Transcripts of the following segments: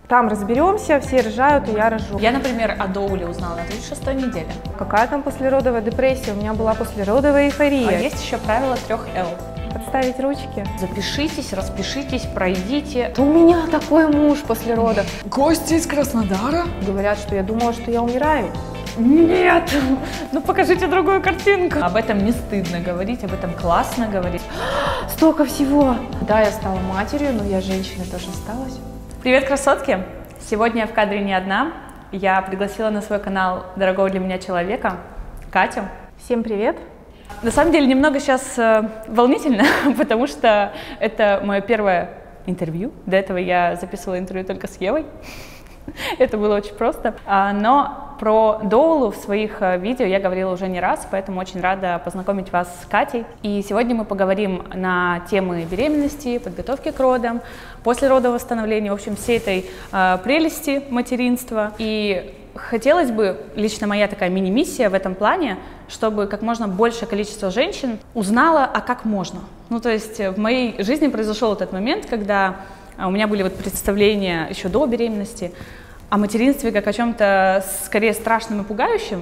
Там разберемся, все рожают, и я рожу. Я, например, о доуле узнала на 36-й неделе. Какая там послеродовая депрессия? У меня была послеродовая эйфория. А есть еще правило 3Л. Подставить ручки. Запишитесь, распишитесь, пройдите. У меня такой муж после родов. Гости из Краснодара? Говорят, что я думала, что я умираю. Нет! Ну покажите другую картинку. Об этом не стыдно говорить, об этом классно говорить. Столько всего. Да, я стала матерью, но я женщиной тоже осталась. Привет, красотки! Сегодня я в кадре не одна. Я пригласила на свой канал дорогого для меня человека, Катю. Всем привет! На самом деле немного сейчас волнительно, потому что это мое первое интервью. До этого я записывала интервью только с Евой. Это было очень просто. Но про доулу в своих видео я говорила уже не раз, поэтому очень рада познакомить вас с Катей. И сегодня мы поговорим на темы беременности, подготовки к родам, послеродового восстановления, в общем, всей этой прелести материнства. И хотелось бы, лично моя такая мини-миссия в этом плане, чтобы как можно большее количество женщин узнало, а как можно. Ну, то есть в моей жизни произошел этот момент, когда у меня были вот представления еще до беременности о материнстве как о чем-то скорее страшном и пугающем.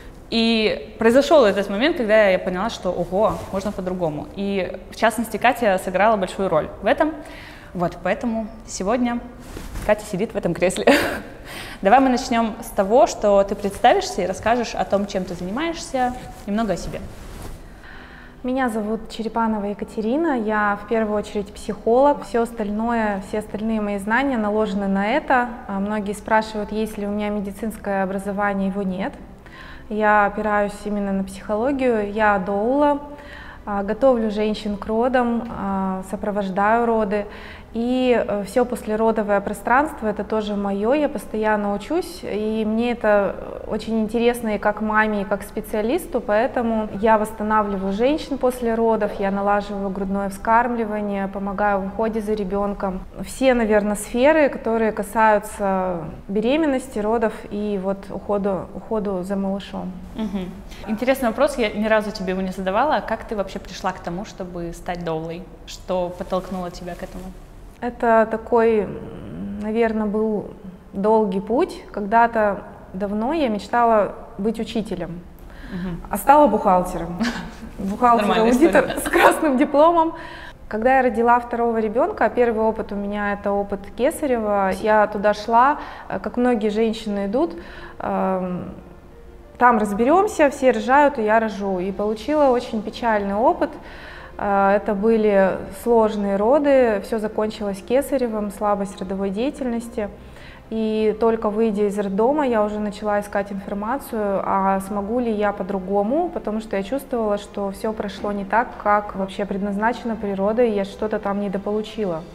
И произошел этот момент, когда я поняла, что ого, можно по-другому. И в частности, Катя сыграла большую роль в этом. Вот, поэтому сегодня Катя сидит в этом кресле. Давай мы начнем с того, что ты представишься и расскажешь о том, чем ты занимаешься, немного о себе. Меня зовут Черепанова Екатерина, я в первую очередь психолог. Все остальные мои знания наложены на это. Многие спрашивают, есть ли у меня медицинское образование, его нет. Я опираюсь именно на психологию, я доула, готовлю женщин к родам, сопровождаю роды. И все послеродовое пространство, это тоже мое, я постоянно учусь, и мне это очень интересно и как маме, и как специалисту, поэтому я восстанавливаю женщин после родов, я налаживаю грудное вскармливание, помогаю в уходе за ребенком. Все, наверное, сферы, которые касаются беременности, родов и вот уходу за малышом. Угу. Интересный вопрос, я ни разу тебе его не задавала. Как ты вообще пришла к тому, чтобы стать доулой? Что подтолкнуло тебя к этому? Это такой, наверное, был долгий путь. Когда-то давно я мечтала быть учителем, а стала бухгалтером. Бухгалтер-аудитор с красным дипломом. Когда я родила второго ребенка, первый опыт у меня это опыт кесарева, я туда шла, как многие женщины идут, там разберемся, все рожают, и я рожу. И получила очень печальный опыт. Это были сложные роды, все закончилось кесаревым, слабость родовой деятельности. И только выйдя из роддома, я уже начала искать информацию, а смогу ли я по-другому, потому что я чувствовала, что все прошло не так, как вообще предназначено природой, и я что-то там недополучила.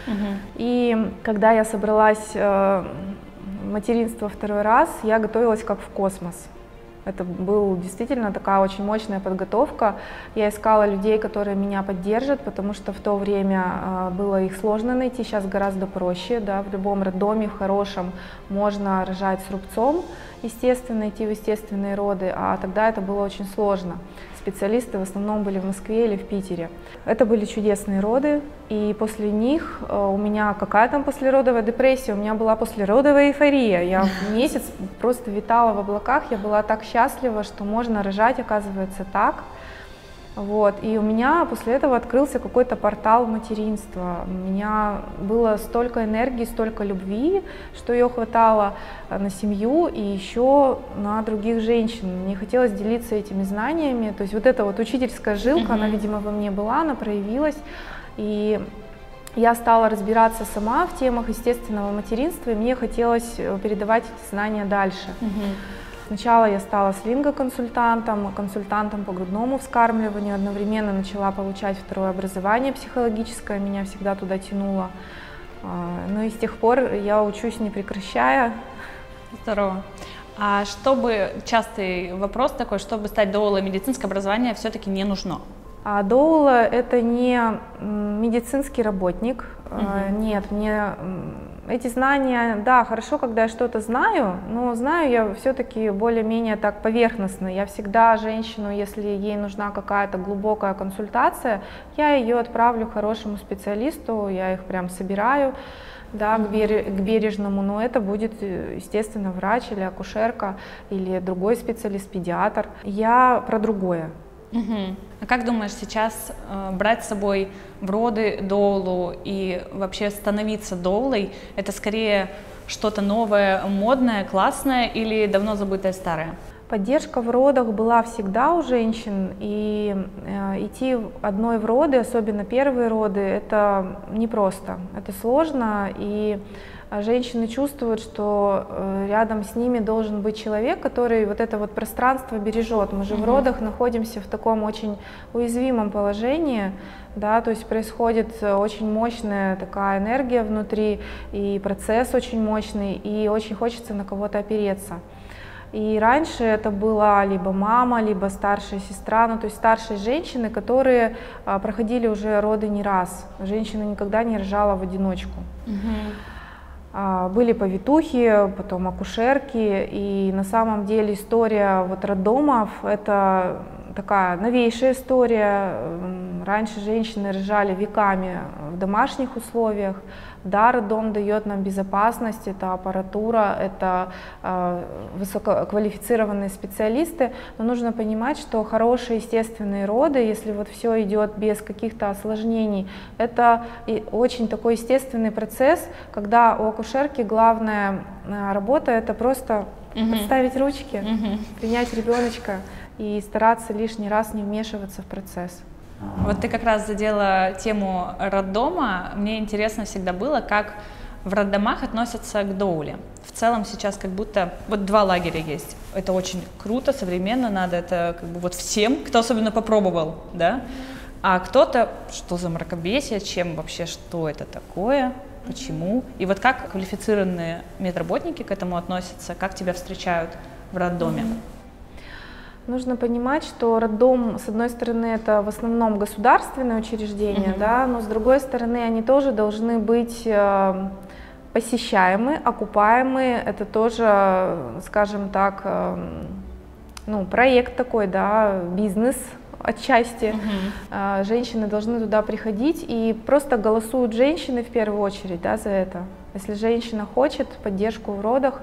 И когда я собралась в материнство второй раз, я готовилась как в космос. Это была действительно такая очень мощная подготовка. Я искала людей, которые меня поддержат, потому что в то время было их сложно найти, сейчас гораздо проще. Да, в любом роддоме, в хорошем, можно рожать с рубцом, естественно, идти в естественные роды, а тогда это было очень сложно. Специалисты в основном были в Москве или в Питере. Это были чудесные роды, и после них у меня какая там послеродовая депрессия, у меня была послеродовая эйфория. Я месяц просто витала в облаках, я была так счастлива, что можно рожать, оказывается, так. Вот. И у меня после этого открылся какой-то портал материнства. У меня было столько энергии, столько любви, что ее хватало на семью и еще на других женщин. Мне хотелось делиться этими знаниями. То есть вот эта вот учительская жилка, она, видимо, во мне была, она проявилась. И я стала разбираться сама в темах естественного материнства, и мне хотелось передавать эти знания дальше. Сначала я стала слинго-консультантом, консультантом по грудному вскармливанию, одновременно начала получать второе образование психологическое, меня всегда туда тянуло. Ну и с тех пор я учусь не прекращая. Здорово. А чтобы, частый вопрос такой, чтобы стать доулой, медицинское образование все-таки не нужно? А доула — это не медицинский работник. Нет, мне эти знания, да, хорошо, когда я что-то знаю, но знаю я все-таки более-менее так поверхностно. Я всегда женщину, если ей нужна какая-то глубокая консультация, я ее отправлю к хорошему специалисту, я их прям собираю. да, к бережному, но это будет, естественно, врач или акушерка, или другой специалист, педиатр. Я про другое. А как думаешь, сейчас брать с собой в роды доулу и вообще становиться доулой, это скорее что-то новое, модное, классное или давно забытое старое? Поддержка в родах была всегда у женщин, и идти одной в роды, особенно первые роды, это непросто, это сложно, и женщины чувствуют, что рядом с ними должен быть человек, который вот это вот пространство бережет. Мы же в родах находимся в таком очень уязвимом положении, да, то есть происходит очень мощная такая энергия внутри, и процесс очень мощный, и очень хочется на кого-то опереться. И раньше это была либо мама, либо старшая сестра, ну то есть старшие женщины, которые проходили уже роды не раз. Женщина никогда не рожала в одиночку. Были повитухи, потом акушерки, и на самом деле история вот роддомов — это такая новейшая история. Раньше женщины рожали веками в домашних условиях. Да, роддом дает нам безопасность, это аппаратура, это высококвалифицированные специалисты, но нужно понимать, что хорошие естественные роды, если вот все идет без каких-то осложнений, это очень такой естественный процесс, когда у акушерки главная работа — это просто подставить ручки, принять ребеночка и стараться лишний раз не вмешиваться в процесс. Вот ты как раз задела тему роддома. Мне интересно всегда было, как в роддомах относятся к доуле. В целом сейчас как будто вот два лагеря есть. Это очень круто, современно, надо это как бы вот всем, кто особенно попробовал, да? А кто-то, что за мракобесие, чем вообще, что это такое, почему? И вот как квалифицированные медработники к этому относятся, как тебя встречают в роддоме? Нужно понимать, что роддом, с одной стороны, это в основном государственное учреждение, да, но с другой стороны, они тоже должны быть посещаемы, окупаемы. Это тоже, скажем так, ну, проект такой, да, бизнес отчасти. Женщины должны туда приходить, и просто голосуют женщины в первую очередь, да, за это. Если женщина хочет поддержку в родах,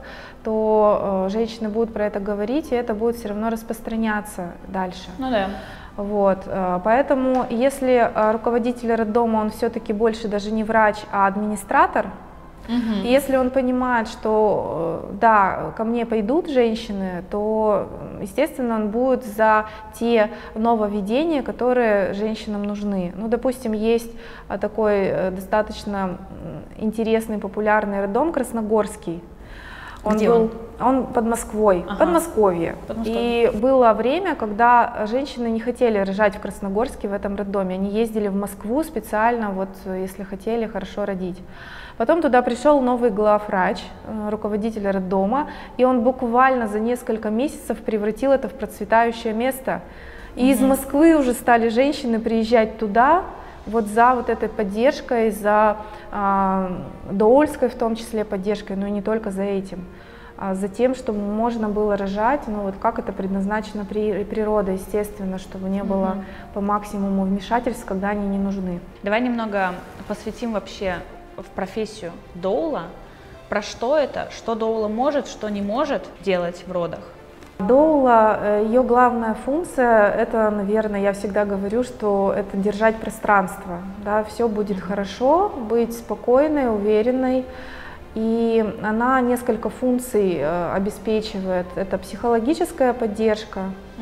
то женщины будут про это говорить, и это будет все равно распространяться дальше. Ну да. Вот, поэтому если руководитель роддома, он все-таки больше даже не врач, а администратор, и если он понимает, что да, ко мне пойдут женщины, то, естественно, он будет за те нововведения, которые женщинам нужны. Ну, допустим, есть такой достаточно интересный, популярный роддом Красногорский. Где он? Он под Москвой, Подмосковье. И было время, когда женщины не хотели рожать в Красногорске, в этом роддоме. Они ездили в Москву специально, вот, если хотели хорошо родить. Потом туда пришел новый главврач, руководитель роддома, и он буквально за несколько месяцев превратил это в процветающее место. И из Москвы уже стали женщины приезжать туда, вот за вот этой поддержкой, за доульской в том числе поддержкой, но и не только за этим, а за тем, чтобы можно было рожать, ну вот как это предназначено природой, естественно, чтобы не было по максимуму вмешательств, когда они не нужны. Давай немного посвятим вообще в профессию доула. Про что это, что доула может, что не может делать в родах? Доула, ее главная функция, это, наверное, я всегда говорю, что это держать пространство, да, все будет хорошо, быть спокойной, уверенной, и она несколько функций обеспечивает. Это психологическая поддержка.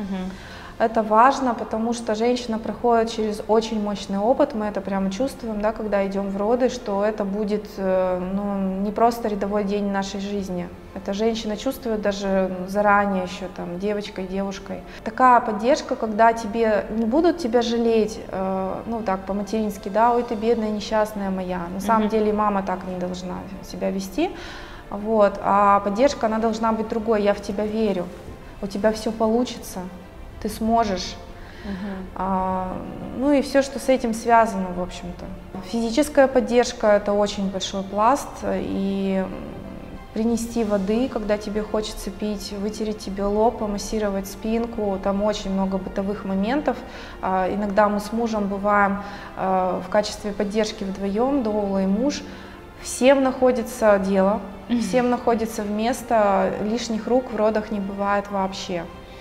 Это важно, потому что женщина проходит через очень мощный опыт, мы это прямо чувствуем, да, когда идем в роды, что это будет ну, не просто рядовой день нашей жизни. Это женщина чувствует даже заранее еще, там, девочкой, девушкой. Такая поддержка, когда тебе не будут тебя жалеть, ну так по-матерински, да, ой, ты бедная, несчастная моя. На самом деле мама так не должна себя вести, вот, а поддержка, она должна быть другой, я в тебя верю, у тебя все получится. Ты сможешь, ну и все, что с этим связано, в общем-то. Физическая поддержка — это очень большой пласт, и принести воды, когда тебе хочется пить, вытереть тебе лоб, помассировать спинку, там очень много бытовых моментов. Иногда мы с мужем бываем в качестве поддержки вдвоем, доула и муж. Всем находится дело, всем находится место, лишних рук в родах не бывает вообще.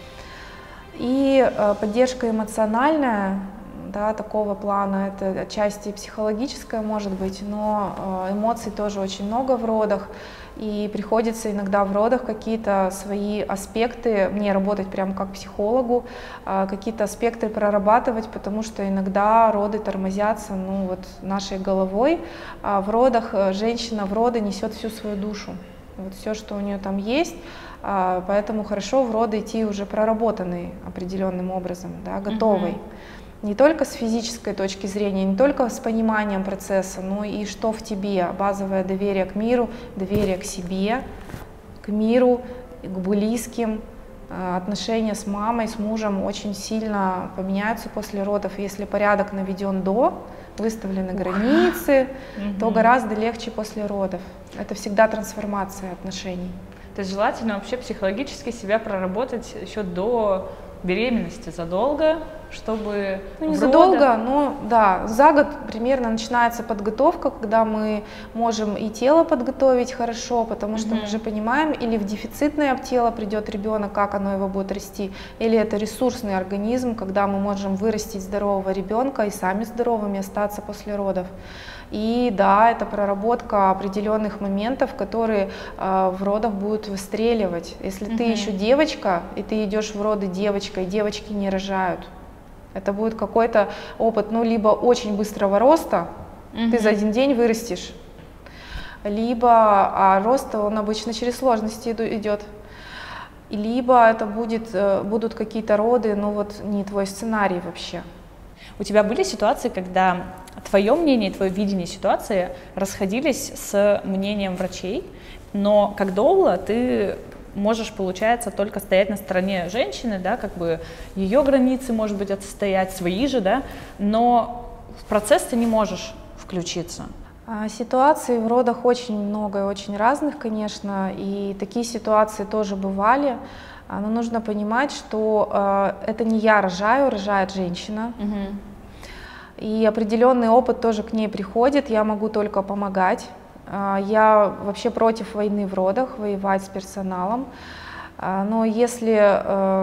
И поддержка эмоциональная, да, такого плана, это отчасти психологическая может быть, но эмоций тоже очень много в родах, и приходится иногда в родах какие-то свои аспекты, мне работать прямо как психологу, какие-то аспекты прорабатывать, потому что иногда роды тормозятся, ну, вот, нашей головой, а в родах женщина в роды несет всю свою душу, вот все, что у нее там есть. Поэтому хорошо в роды идти уже проработанный определенным образом, да, готовый. Не только с физической точки зрения, не только с пониманием процесса, но и что в тебе, базовое доверие к миру, доверие к себе, к миру, к близким. Отношения с мамой, с мужем очень сильно поменяются после родов. Если порядок наведен до, выставлены границы, то гораздо легче после родов. Это всегда трансформация отношений. То есть желательно вообще психологически себя проработать еще до беременности, задолго, чтобы... Ну, не задолго, но да, за год примерно начинается подготовка, когда мы можем и тело подготовить хорошо, потому что мы уже понимаем, или в дефицитное тело придет ребенок, как оно его будет расти, или это ресурсный организм, когда мы можем вырастить здорового ребенка и сами здоровыми остаться после родов. И да, это проработка определенных моментов, которые в родах будут выстреливать. Если ты еще девочка, и ты идешь в роды девочкой, девочки не рожают. Это будет какой-то опыт, ну, либо очень быстрого роста, ты за один день вырастешь, либо рост, он обычно через сложности идет, либо это будут какие-то роды, ну вот не твой сценарий вообще. У тебя были ситуации, когда твое мнение, твое видение ситуации расходились с мнением врачей, но как доула ты можешь, получается, только стоять на стороне женщины, да, как бы ее границы, может быть, отстоять, свои же, да, но в процесс ты не можешь включиться. Ситуаций в родах очень много и очень разных, конечно, и такие ситуации тоже бывали, но нужно понимать, что это не я рожаю, рожает женщина. И определенный опыт тоже к ней приходит, я могу только помогать. Я вообще против войны в родах, воевать с персоналом. Но если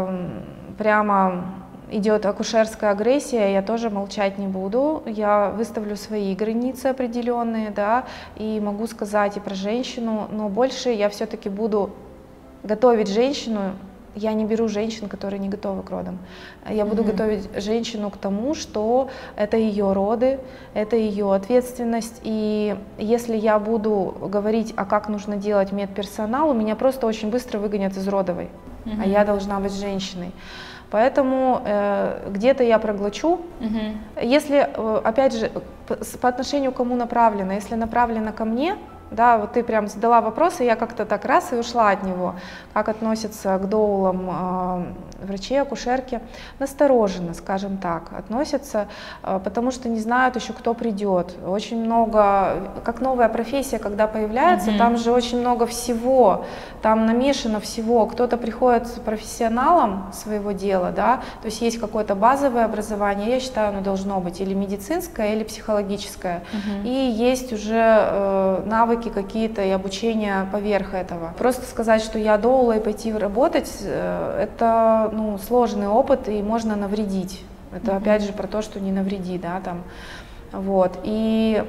прямо идет акушерская агрессия, я тоже молчать не буду. Я выставлю свои границы определенные, да, и могу сказать и про женщину, но больше я все-таки буду готовить женщину. Я не беру женщин, которые не готовы к родам. Я буду готовить женщину к тому, что это ее роды, это ее ответственность. И если я буду говорить, а как нужно делать медперсоналу, меня просто очень быстро выгонят из родовой, а я должна быть женщиной. Поэтому где-то я проглочу. Если, опять же, по отношению к кому направлено, если направлено ко мне, да, вот ты прям задала вопрос, и я как-то так раз и ушла от него. Как относятся к доулам врачи, акушерки? Настороженно, скажем так, относятся, потому что не знают еще, кто придет. Очень много, как новая профессия, когда появляется, там же очень много всего, там намешано всего. Кто-то приходит с профессионалом своего дела, да, то есть есть какое-то базовое образование, я считаю, оно должно быть или медицинское, или психологическое, и есть уже навыки какие-то и обучение поверх этого. Просто сказать, что я доула и пойти работать, это, ну, сложный опыт и можно навредить. Это опять же про то, что не навреди, да, там, вот. И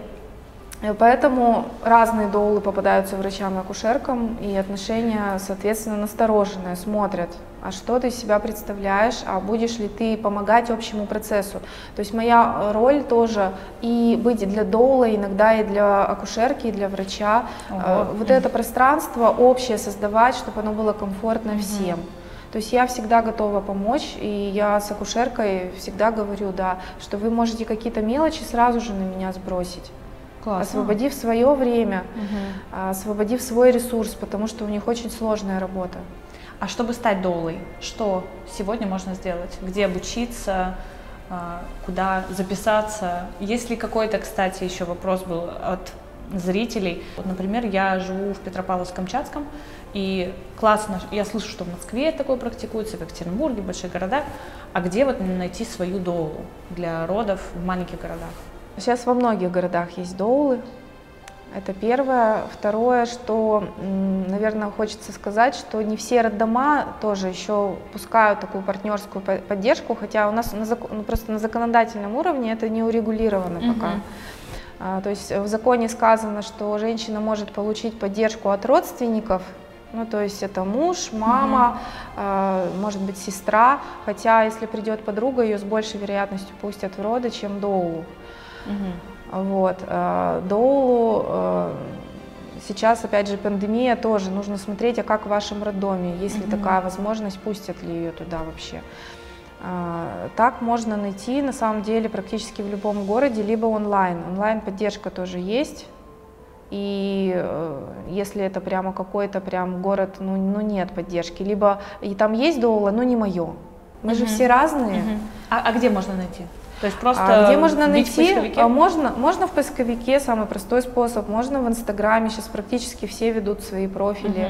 поэтому разные доулы попадаются врачам и акушеркам, и отношения, соответственно, настороженные, смотрят, а что ты из себя представляешь, а будешь ли ты помогать общему процессу. То есть моя роль тоже и быть для доула, иногда и для акушерки, и для врача, вот это пространство общее создавать, чтобы оно было комфортно всем. То есть я всегда готова помочь, и я с акушеркой всегда говорю, да, что вы можете какие-то мелочи сразу же на меня сбросить. Классно. Освободив свое время, освободив свой ресурс, потому что у них очень сложная работа. А чтобы стать доулой, что сегодня можно сделать? Где обучиться, куда записаться? Есть ли какой-то, кстати, еще вопрос был от зрителей? Вот, например, я живу в Петропавловск-Камчатском, и классно, я слышу, что в Москве такое практикуется, в Екатеринбурге, в больших городах. А где вот найти свою доулу для родов в маленьких городах? Сейчас во многих городах есть доулы. Это первое. Второе, что, наверное, хочется сказать, что не все роддома тоже еще пускают такую партнерскую поддержку, хотя у нас просто на законодательном уровне это не урегулировано пока. То есть в законе сказано, что женщина может получить поддержку от родственников, ну, то есть это муж, мама, может быть, сестра, хотя если придет подруга, ее с большей вероятностью пустят в роды, чем доулу. Вот. Доулу сейчас, опять же, пандемия тоже, нужно смотреть, а как в вашем роддоме, есть ли такая возможность, пустят ли ее туда вообще. Так можно найти, на самом деле, практически в любом городе, либо онлайн. Онлайн-поддержка тоже есть. И если это прямо какой-то прям город, ну нет поддержки, либо и там есть доула, но не мое. Мы же все разные. А где можно найти? То есть просто где можно найти? В можно в поисковике, самый простой способ. Можно в Инстаграме, сейчас практически все ведут свои профили.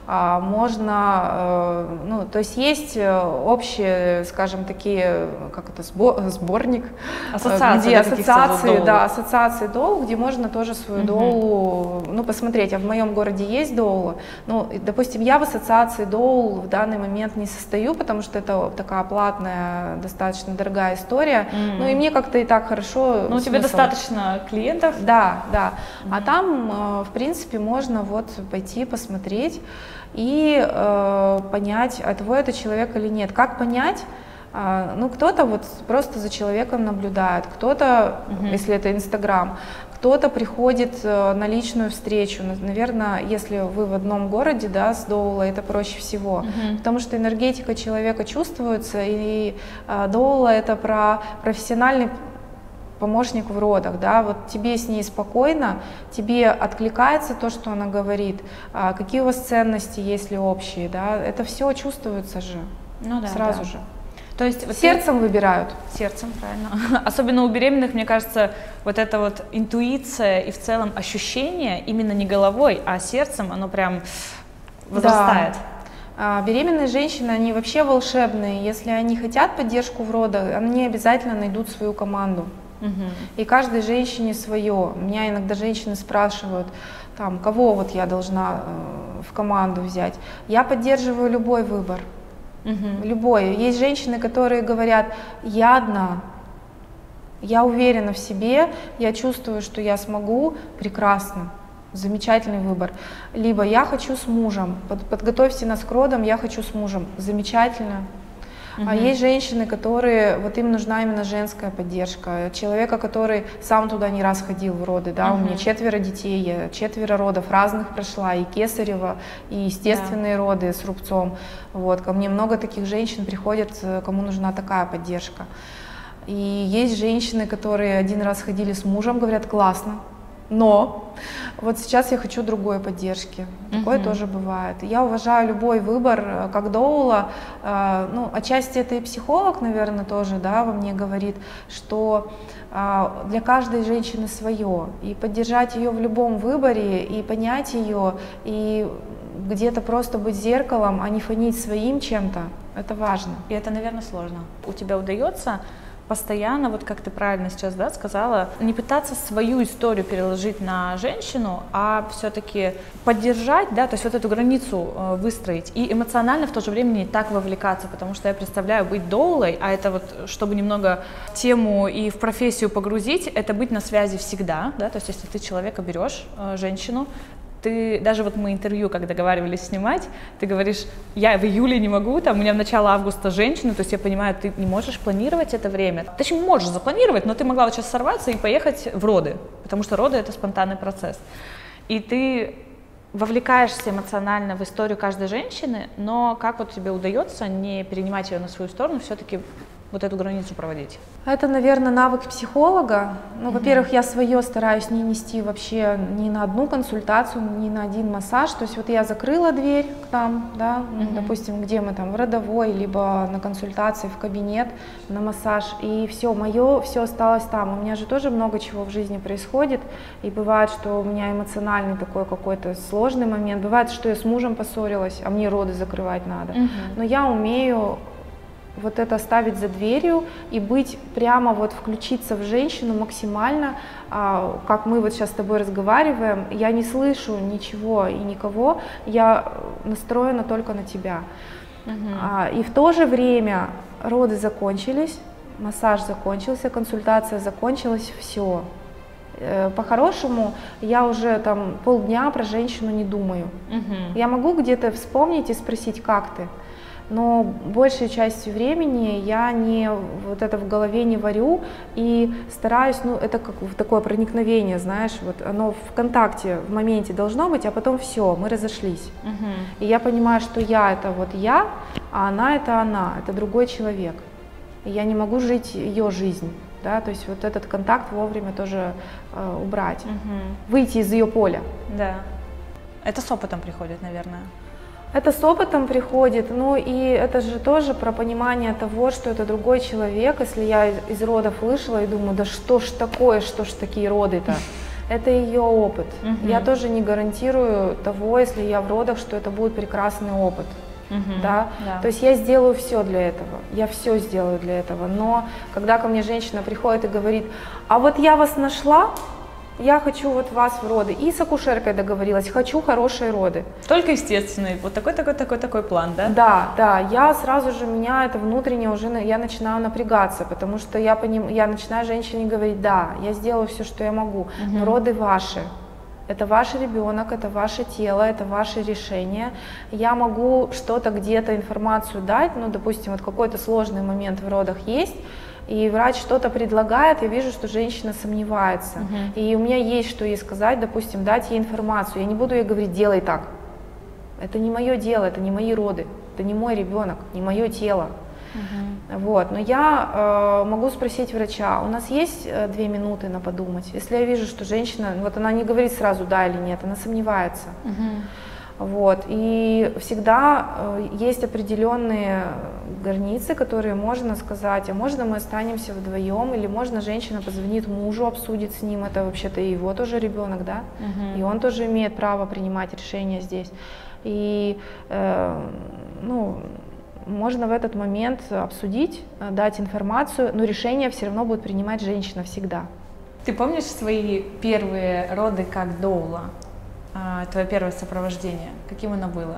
Можно, ну, то есть есть общие, скажем, такие, как это, сборник, где ассоциации доул, где можно тоже свою доулу, ну, посмотреть, а в моем городе есть доула. Ну, допустим, я в ассоциации доул в данный момент не состою, потому что это такая платная, достаточно дорогая история. Ну и мне как-то и так хорошо. Ну, у тебя достаточно клиентов. Да. А там, в принципе, можно вот пойти посмотреть и понять, а твой это человек или нет. Как понять? Ну, кто-то вот просто за человеком наблюдает, кто-то, если это Инстаграм, кто-то приходит на личную встречу. Наверное, если вы в одном городе, да, с доулой, это проще всего, потому что энергетика человека чувствуется, и доула — это про профессиональный помощник в родах, да, вот тебе с ней спокойно, тебе откликается то, что она говорит, какие у вас ценности, есть ли общие, да, это все чувствуется же, сразу же. То есть вот сердцем выбирают. Сердцем, правильно. Особенно у беременных, мне кажется, вот эта вот интуиция и в целом ощущение именно не головой, а сердцем, оно прям возрастает. Беременные женщины, они вообще волшебные. Если они хотят поддержку в родах, они обязательно найдут свою команду. И каждой женщине свое. Меня иногда женщины спрашивают, там, кого вот я должна в команду взять. Я поддерживаю любой выбор. Любой. Есть женщины, которые говорят: я одна, я уверена в себе, я чувствую, что я смогу, прекрасно, замечательный выбор. Либо я хочу с мужем, подготовьте нас к родам, я хочу с мужем, замечательно. А есть женщины, которые, вот им нужна именно женская поддержка, человека, который сам туда не раз ходил в роды, да, у меня 4 детей, я 4 родов разных прошла, и кесарево, и естественные роды с рубцом, вот, ко мне много таких женщин приходят, кому нужна такая поддержка. И есть женщины, которые один раз ходили с мужем, говорят: классно, но вот сейчас я хочу другой поддержки. Такое тоже бывает. Я уважаю любой выбор, как доула. Ну, отчасти это и психолог, наверное, тоже, да, во мне говорит, что для каждой женщины свое. И поддержать ее в любом выборе, и понять ее, и где-то просто быть зеркалом, а не фонить своим чем-то, это важно. И это, наверное, сложно. У тебя удается постоянно, вот как ты правильно сейчас, да, сказала, не пытаться свою историю переложить на женщину, а все-таки поддержать, да, то есть вот эту границу выстроить и эмоционально в то же время не так вовлекаться, потому что я представляю быть доулой, а это вот, чтобы немного в тему и в профессию погрузить, это быть на связи всегда, да, то есть если ты человека берешь, женщину, ты, даже вот мы интервью, когда договаривались снимать, ты говоришь: я в июле не могу, там, у меня в начало августа женщина, то есть я понимаю, ты не можешь планировать это время. Ты еще можешь запланировать, но ты могла вот сейчас сорваться и поехать в роды, потому что роды — это спонтанный процесс. И ты вовлекаешься эмоционально в историю каждой женщины, но как вот тебе удается не перенимать ее на свою сторону, все-таки вот эту границу проводить? Это, наверное, навык психолога. Ну, во-первых, я свое стараюсь не нести вообще ни на одну консультацию, ни на один массаж. То есть вот я закрыла дверь к нам, да, допустим, где мы там, в родовой, либо на консультации в кабинет, на массаж, и все, мое все осталось там. У меня же тоже много чего в жизни происходит, и бывает, что у меня эмоциональный такой какой-то сложный момент, бывает, что я с мужем поссорилась, а мне роды закрывать надо. Но я умею вот это оставить за дверью и быть прямо вот включиться в женщину максимально, как мы вот сейчас с тобой разговариваем, я не слышу ничего и никого, я настроена только на тебя. И в то же время роды закончились, массаж закончился, консультация закончилась, все. По-хорошему, я уже там полдня про женщину не думаю. Я могу где-то вспомнить и спросить, как ты, но большей частью времени я не вот это в голове не варю и стараюсь, ну это как такое проникновение, знаешь, вот оно в контакте в моменте должно быть, а потом все, мы разошлись. И я понимаю, что я это вот я, а она это другой человек. И я не могу жить ее жизнь. Да, то есть вот этот контакт вовремя тоже убрать, выйти из ее поля. Да. Это с опытом приходит, наверное. Это с опытом приходит, ну и это же тоже про понимание того, что это другой человек. Если я из родов вышла и думаю, да что ж такое, что ж такие роды-то, это ее опыт. Я тоже не гарантирую того, если я в родах, что это будет прекрасный опыт. Да? То есть я сделаю все для этого, я все сделаю для этого, но когда ко мне женщина приходит и говорит, а вот я вас нашла, я хочу вот вас в роды, и с акушеркой договорилась, хочу хорошие роды. Только естественный, вот такой план, да? Да, я сразу же, меня это внутренне уже, я начинаю напрягаться, потому что я начинаю женщине говорить, да, я сделаю все, что я могу, но роды ваши. Это ваш ребенок, это ваше тело, это ваше решение. Я могу что-то где-то информацию дать, ну, допустим, вот какой-то сложный момент в родах есть, и врач что-то предлагает, я вижу, что женщина сомневается. И у меня есть что ей сказать, допустим, дать ей информацию. Я не буду ей говорить, делай так. Это не мое дело, это не мои роды, это не мой ребенок, не мое тело. Вот. Но я могу спросить врача, у нас есть 2 минуты на подумать? Если я вижу, что женщина, вот она не говорит сразу да или нет, она сомневается. Вот. И всегда есть определенные границы, которые можно сказать, а можно мы останемся вдвоем, или можно женщина позвонит мужу, обсудит с ним, это вообще-то его тоже ребенок, да, и он тоже имеет право принимать решения здесь. И, ну, можно в этот момент обсудить, дать информацию, но решение все равно будет принимать женщина всегда. Ты помнишь свои первые роды как доула? Твое первое сопровождение? Каким оно было?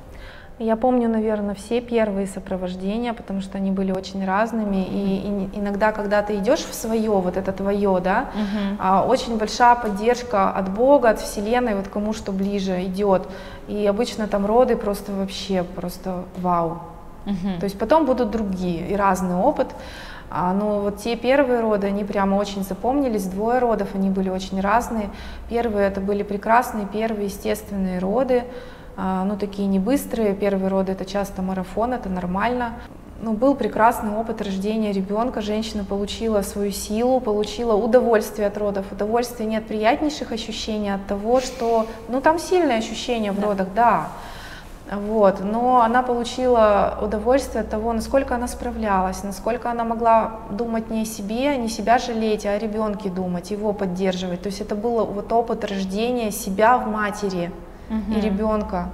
Я помню, наверное, все первые сопровождения, потому что они были очень разными, и иногда, когда ты идешь в свое, вот это твое, да, очень большая поддержка от Бога, от Вселенной, вот кому что ближе идет, и обычно там роды просто вообще, просто вау. То есть потом будут другие и разный опыт, но вот те первые роды, они прямо очень запомнились, 2 родов, они были очень разные. Первые это были прекрасные, первые естественные роды, ну такие не быстрые, первые роды это часто марафон, это нормально. Ну, был прекрасный опыт рождения ребенка, женщина получила свою силу, получила удовольствие от родов. Удовольствие нет приятнейших ощущений от того, что, ну там сильные ощущения в родах, да. Вот, но она получила удовольствие от того, насколько она справлялась, насколько она могла думать не о себе, не себя жалеть, а о ребенке думать, его поддерживать. То есть это был вот опыт рождения себя в матери и ребенка.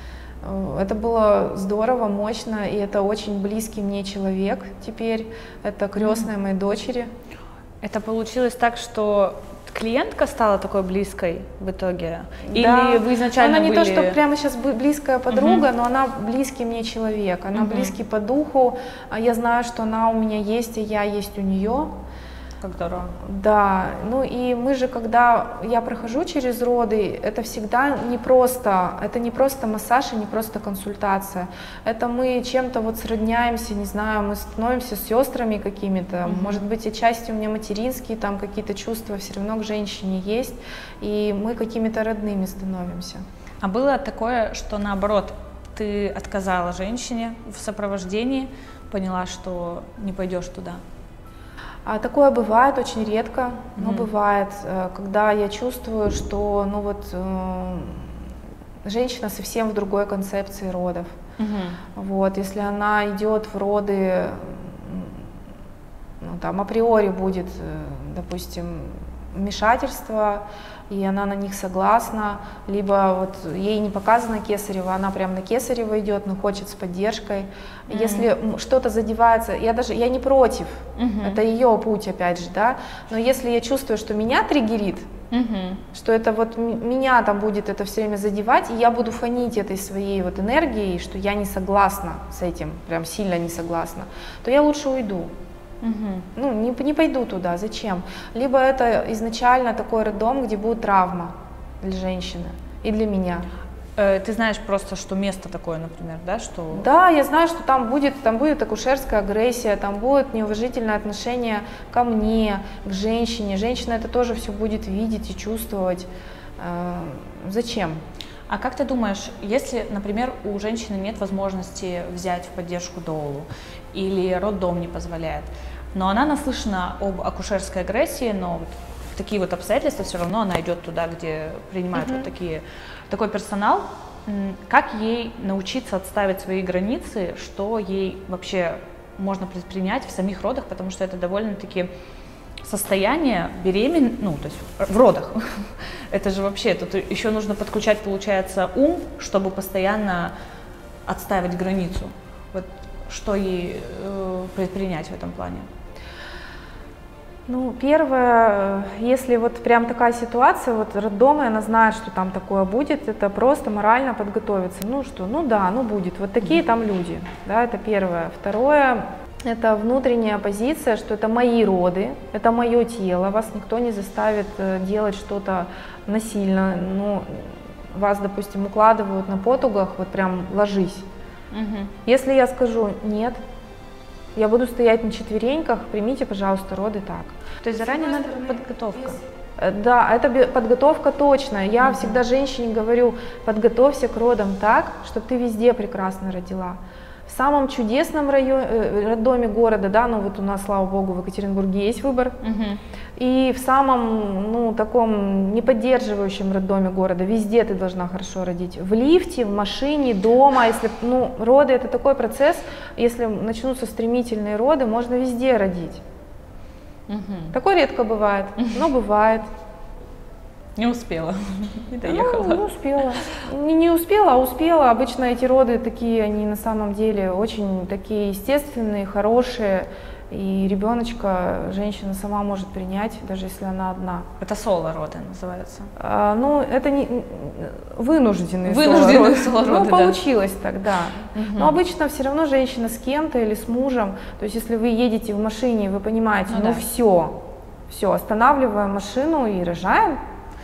Это было здорово, мощно, и это очень близкий мне человек теперь. Это крестная моей дочери. Это получилось так, что клиентка стала такой близкой в итоге? Да. Или вы изначально она не были... то, что прямо сейчас близкая подруга, но она близкий мне человек, она близкий по духу, я знаю, что она у меня есть, и я есть у нее. Как здорово. Да, ну и мы же, когда я прохожу через роды, это всегда не просто, это не просто массаж и не просто консультация, это мы чем-то вот сродняемся, не знаю, мы становимся сестрами какими-то, может быть, отчасти у меня материнские там какие-то чувства все равно к женщине есть, и мы какими-то родными становимся. А было такое, что наоборот, ты отказала женщине в сопровождении, поняла, что не пойдешь туда? Такое бывает очень редко, но бывает, когда я чувствую, что ну вот, женщина совсем в другой концепции родов. Вот, если она идет в роды, ну, там априори будет, допустим, вмешательства, и она на них согласна, либо вот ей не показано кесарево, она прям на кесарево идет, но хочет с поддержкой. Если что-то задевается, я не против, это ее путь опять же, да, но если я чувствую, что меня триггерит, что это вот меня там будет это все время задевать, и я буду фонить этой своей вот энергией, что я не согласна с этим, прям сильно не согласна, то я лучше уйду. Ну, не пойду туда, зачем? Либо это изначально такой роддом, где будет травма для женщины и для меня. Ты знаешь просто, что место такое, например, да? Что... Да, я знаю, что там будет акушерская агрессия, там будет неуважительное отношение ко мне, к женщине. Женщина это тоже все будет видеть и чувствовать. Зачем? А как ты думаешь, если, например, у женщины нет возможности взять в поддержку доулу или роддом не позволяет, но она наслышана об акушерской агрессии, но вот в такие вот обстоятельства все равно она идет туда, где принимают вот такой персонал, как ей научиться отставить свои границы, что ей вообще можно предпринять в самих родах, потому что это довольно-таки состояние беременности, ну, то есть в родах. Это же вообще, тут еще нужно подключать, получается, ум, чтобы постоянно отставить границу. Вот что ей предпринять в этом плане? Ну, первое, если вот прям такая ситуация, вот роддом, и она знает, что там такое будет, это просто морально подготовиться. Ну что, ну да, ну будет, вот такие там люди, да, это первое. Второе, это внутренняя позиция, что это мои роды, это мое тело, вас никто не заставит делать что-то насильно, ну, вас, допустим, укладывают на потугах, вот прям ложись. Если я скажу нет, я буду стоять на четвереньках, примите, пожалуйста, роды так. То есть заранее надо подготовка? Да, это подготовка точно. Я всегда женщине говорю, подготовься к родам так, чтобы ты везде прекрасно родила. В самом чудесном роддоме города, да, ну вот у нас, слава богу, в Екатеринбурге есть выбор, и в самом, ну, таком неподдерживающем роддоме города, везде ты должна хорошо родить. В лифте, в машине, дома, если, ну, роды это такой процесс, если начнутся стремительные роды, можно везде родить. Такое редко бывает, но бывает. Не успела, не доехала. Ну, не успела. Не успела, а успела. Обычно эти роды такие, они на самом деле очень такие естественные, хорошие. И ребеночка женщина сама может принять, даже если она одна. Это соло-роды называются? Ну, это не вынужденные соло-роды. Ну, получилось тогда. Но обычно все равно женщина с кем-то или с мужем. То есть, если вы едете в машине, вы понимаете, ну все, останавливаем машину и рожаем.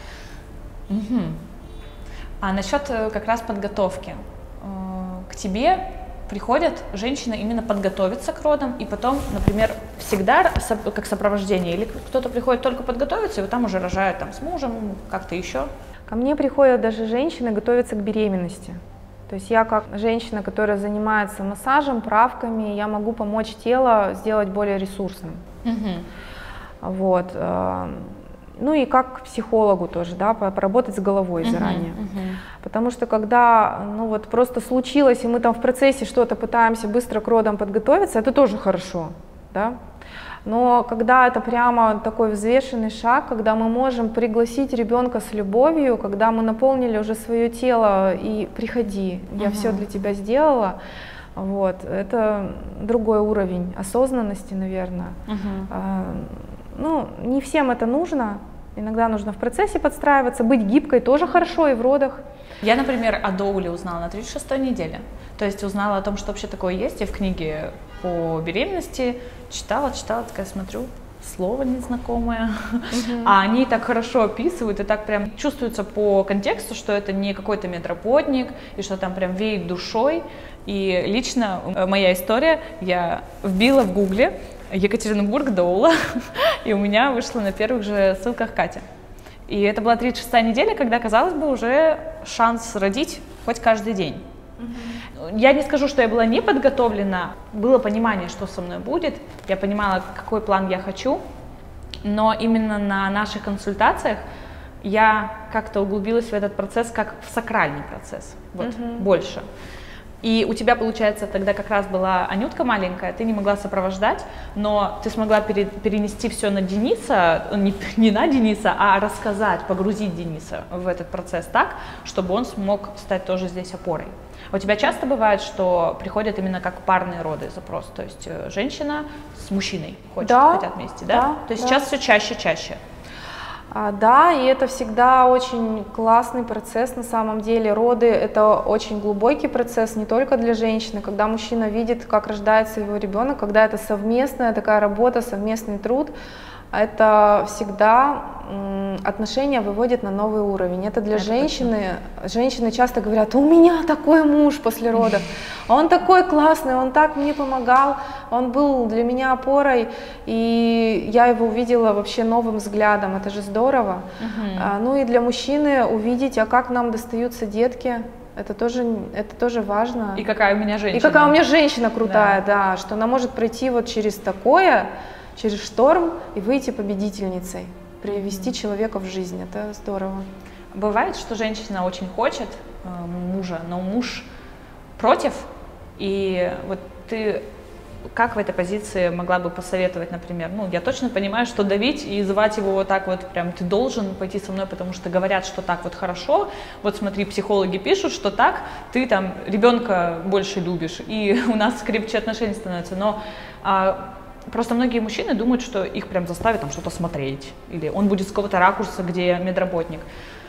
А насчет как раз подготовки. К тебе приходят женщины именно подготовиться к родам, и потом, например, всегда как сопровождение, или кто-то приходит только подготовиться, и вот там уже рожают там, с мужем, как-то еще? Ко мне приходят даже женщины готовиться к беременности. То есть я как женщина, которая занимается массажем, правками, я могу помочь тело сделать более ресурсным. Вот. Ну и как к психологу тоже, да, поработать с головой заранее. Потому что когда, ну вот просто случилось, и мы там в процессе что-то пытаемся быстро к родам подготовиться, это тоже хорошо, да. Но когда это прямо такой взвешенный шаг, когда мы можем пригласить ребенка с любовью, когда мы наполнили уже свое тело и приходи, я все для тебя сделала, вот, это другой уровень осознанности, наверное. Ну, не всем это нужно, иногда нужно в процессе подстраиваться, быть гибкой тоже хорошо и в родах. Я, например, о доуле узнала на 36-й неделе, то есть узнала о том, что вообще такое есть, я в книге по беременности читала, такая смотрю, слово незнакомое, а они так хорошо описывают, и так прям чувствуется по контексту, что это не какой-то медработник, и что там прям веет душой, и лично моя история, я вбила в гугле Екатеринбург доула, и у меня вышла на первых же ссылках Катя. И это была 36-я неделя, когда, казалось бы, уже шанс родить хоть каждый день. Я не скажу, что я была не подготовлена, было понимание, что со мной будет, я понимала, какой план я хочу, но именно на наших консультациях я как-то углубилась в этот процесс, как в сакральный процесс, вот, больше. И у тебя, получается, тогда как раз была Анютка маленькая, ты не могла сопровождать, но ты смогла перенести все на Дениса, не на Дениса, а рассказать, погрузить Дениса в этот процесс так, чтобы он смог стать тоже здесь опорой. У тебя часто бывает, что приходят именно как парные роды запрос, то есть женщина с мужчиной хотят вместе, да? То есть сейчас все чаще. Да, и это всегда очень классный процесс на самом деле. Роды — это очень глубокий процесс не только для женщины, когда мужчина видит, как рождается его ребенок, когда это совместная такая работа, совместный труд, это всегда отношения выводит на новый уровень. Это для женщины. Женщины часто говорят: у меня такой муж после родов, он такой классный, он так мне помогал, он был для меня опорой, и я его увидела вообще новым взглядом, это же здорово. Ну и для мужчины увидеть, а как нам достаются детки, это тоже важно. И какая у меня женщина. И какая у меня женщина крутая, да, что она может пройти вот через такое, через шторм и выйти победительницей, привести человека в жизнь. Это здорово. Бывает, что женщина очень хочет мужа, но муж против, и вот ты как в этой позиции могла бы посоветовать, например? Ну, я точно понимаю, что давить и звать его вот так вот, прям ты должен пойти со мной, потому что говорят, что так вот хорошо, вот смотри, психологи пишут, что так, ты там ребенка больше любишь, и у нас крепче отношения становятся, но просто многие мужчины думают, что их прям заставят там что-то смотреть, или он будет с какого-то ракурса, где медработник.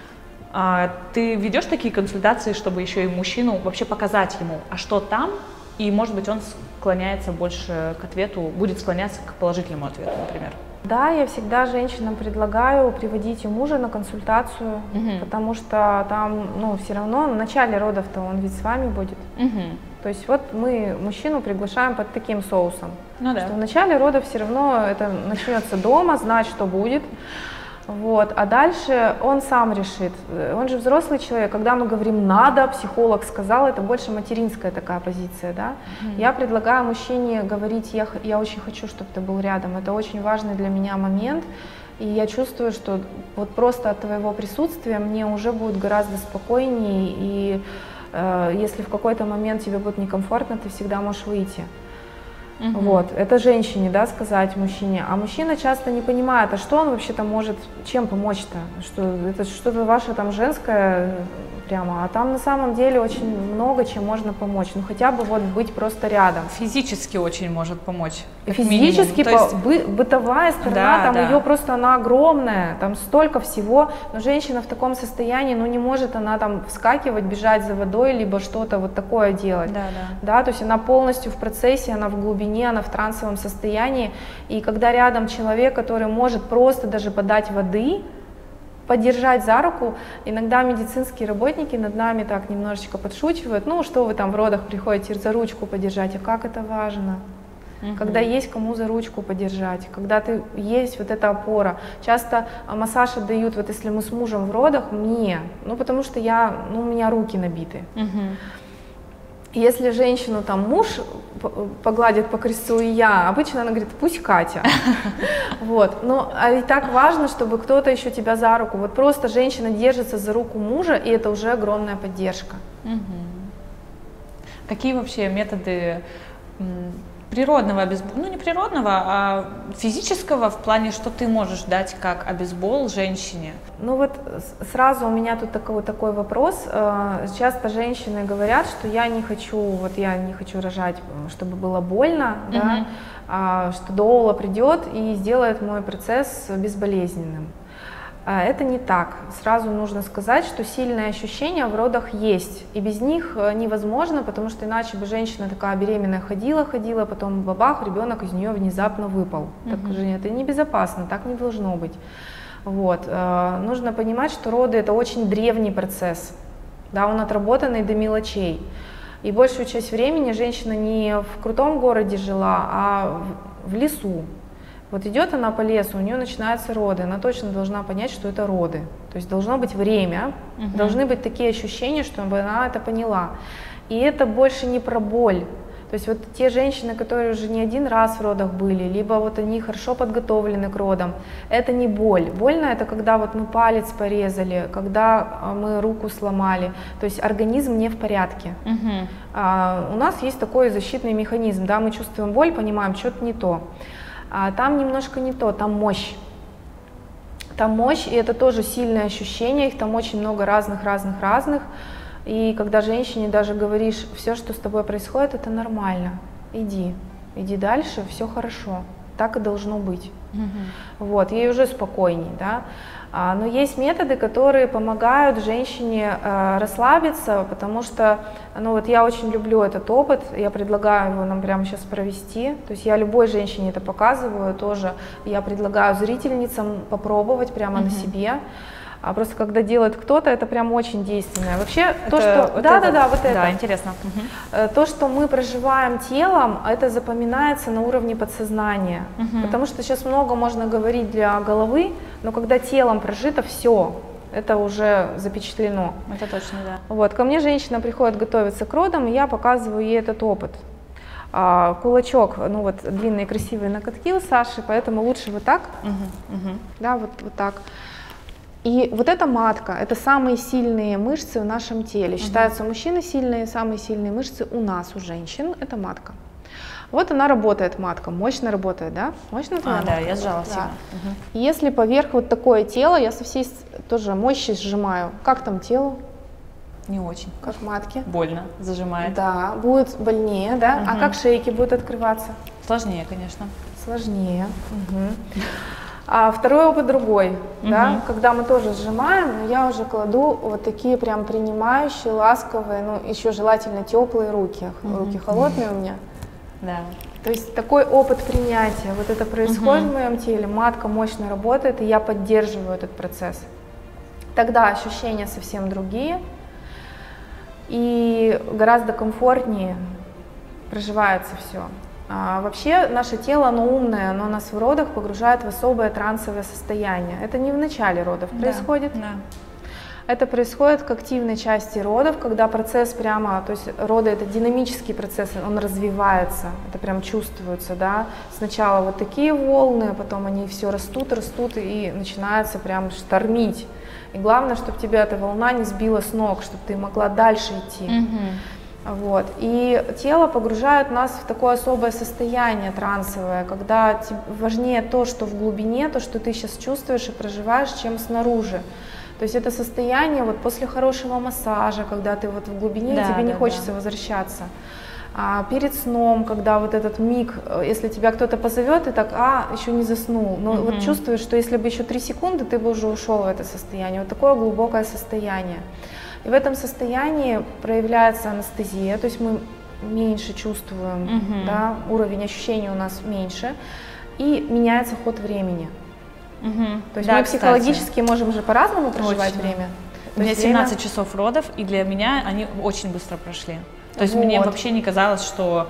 Ты ведешь такие консультации, чтобы еще и мужчину вообще показать ему, а что там, и может быть он склоняется больше к ответу, будет склоняться к положительному ответу, например? Да, я всегда женщинам предлагаю приводить и мужа на консультацию, потому что там, ну, все равно в начале родов-то он ведь с вами будет. То есть вот мы мужчину приглашаем под таким соусом, что в начале родов все равно это начнется дома, знать, что будет. Вот. А дальше он сам решит. Он же взрослый человек. Когда мы говорим «надо», психолог сказал, это больше материнская такая позиция. Да? Я предлагаю мужчине говорить «я очень хочу, чтобы ты был рядом». Это очень важный для меня момент. И я чувствую, что вот просто от твоего присутствия мне уже будет гораздо спокойнее. И если в какой-то момент тебе будет некомфортно, ты всегда можешь выйти. Вот, это женщине, да, сказать мужчине, а мужчина часто не понимает, а что он вообще-то может, чем помочь-то, что это что-то ваше там женское прямо, а там на самом деле очень много чем можно помочь, ну хотя бы вот быть просто рядом. Физически очень может помочь. Физически, бытовая сторона, там ее просто, она огромная, там столько всего, но женщина в таком состоянии, ну не может она там вскакивать, бежать за водой, либо что-то вот такое делать, да, то есть она полностью в процессе, она в глубине, она в трансовом состоянии, и когда рядом человек, который может просто даже подать воды, поддержать за руку, иногда медицинские работники над нами так немножечко подшучивают, ну что вы там в родах приходите за ручку подержать, а как это важно, когда есть кому за ручку подержать, когда есть вот эта опора. Часто массаж отдают, вот если мы с мужем в родах, мне, ну потому что у меня руки набиты. Если женщину там муж погладит по крестцу и я, обычно она говорит, пусть Катя. Вот. Но и так важно, чтобы кто-то еще тебя за руку. Вот просто женщина держится за руку мужа, и это уже огромная поддержка. Какие вообще методы природного ну не природного, а физического в плане, что ты можешь дать как обезбол женщине? Ну вот сразу у меня тут такой вопрос. Часто женщины говорят, что я не хочу рожать, чтобы было больно, да, что доула придет и сделает мой процесс безболезненным. Это не так. Сразу нужно сказать, что сильные ощущения в родах есть, и без них невозможно, потому что иначе бы женщина такая беременная ходила, потом бабах, ребенок из нее внезапно выпал. Так же это небезопасно, так не должно быть. Вот. Нужно понимать, что роды — это очень древний процесс, да, он отработанный до мелочей. И большую часть времени женщина не в крутом городе жила, а в лесу. Вот идет она по лесу, у нее начинаются роды, она точно должна понять, что это роды. То есть должно быть время, должны быть такие ощущения, чтобы она это поняла. И это больше не про боль. То есть вот те женщины, которые уже не один раз в родах были, либо вот они хорошо подготовлены к родам, это не боль. Больно это когда вот мы палец порезали, когда мы руку сломали, то есть организм не в порядке. У нас есть такой защитный механизм, да, мы чувствуем боль, понимаем, что-то не то. А там немножко не то, там мощь. Там мощь, и это тоже сильное ощущение, их там очень много разных. И когда женщине даже говоришь, все, что с тобой происходит, это нормально, иди дальше, все хорошо, так и должно быть. Вот, ей уже спокойней, да. Но есть методы, которые помогают женщине расслабиться, потому что, ну вот я очень люблю этот опыт, я предлагаю его нам прямо сейчас провести, то есть я любой женщине это показываю тоже, я предлагаю зрительницам попробовать прямо на себе. А просто когда делает кто-то, это прям очень действенное. Вообще, это, то, что... Вот да, это. Вот это. Да, интересно. То, что мы проживаем телом, это запоминается на уровне подсознания. Потому что сейчас много можно говорить для головы, но когда телом прожито все, это уже запечатлено. Это точно, да. Вот, ко мне женщина приходит готовиться к родам, и я показываю ей этот опыт. Кулачок, ну вот длинные красивые ноготки у Саши, поэтому лучше вот так. Да, вот так. И вот эта матка, это самые сильные мышцы в нашем теле. Считаются мужчины сильные, самые сильные мышцы у нас, у женщин, это матка. Вот она работает, матка, мощно работает, да? Мощно твоя матка? Да, я сжала сильно. Если поверх вот такое тело, я со всей тоже мощи сжимаю. Как там тело? Не очень. Как в матке. Больно, зажимает. Да, будет больнее, да? А как шейки будут открываться? Сложнее, конечно. Сложнее. А второй опыт другой, да, когда мы тоже сжимаем, но я уже кладу вот такие прям принимающие, ласковые, ну еще желательно теплые руки, руки холодные у меня. Да. То есть такой опыт принятия, вот это происходит в моем теле, матка мощно работает, и я поддерживаю этот процесс. Тогда ощущения совсем другие, и гораздо комфортнее проживается все. Вообще наше тело, оно умное, оно нас в родах погружает в особое трансовое состояние. Это не в начале родов происходит. Да. Это происходит к активной части родов, когда процесс прямо, то есть роды это динамический процесс, он развивается, это прям чувствуется, да. Сначала вот такие волны, а потом они все растут и начинается прям штормить. И главное, чтобы тебя эта волна не сбила с ног, чтобы ты могла дальше идти. Вот. И тело погружает нас в такое особое состояние трансовое, когда важнее то, что в глубине, то, что ты сейчас чувствуешь и проживаешь, чем снаружи. То есть это состояние вот после хорошего массажа, когда ты вот в глубине, и тебе не хочется возвращаться. Перед сном, когда вот этот миг, если тебя кто-то позовет, и так, еще не заснул. Но вот чувствуешь, что если бы еще 3 секунды, ты бы уже ушел в это состояние. Вот такое глубокое состояние. И в этом состоянии проявляется анестезия, то есть мы меньше чувствуем, да, уровень ощущений у нас меньше, и меняется ход времени. То есть мы психологически можем же по-разному проживать время. У меня 17 часов родов, и для меня они очень быстро прошли. То есть мне вообще не казалось, что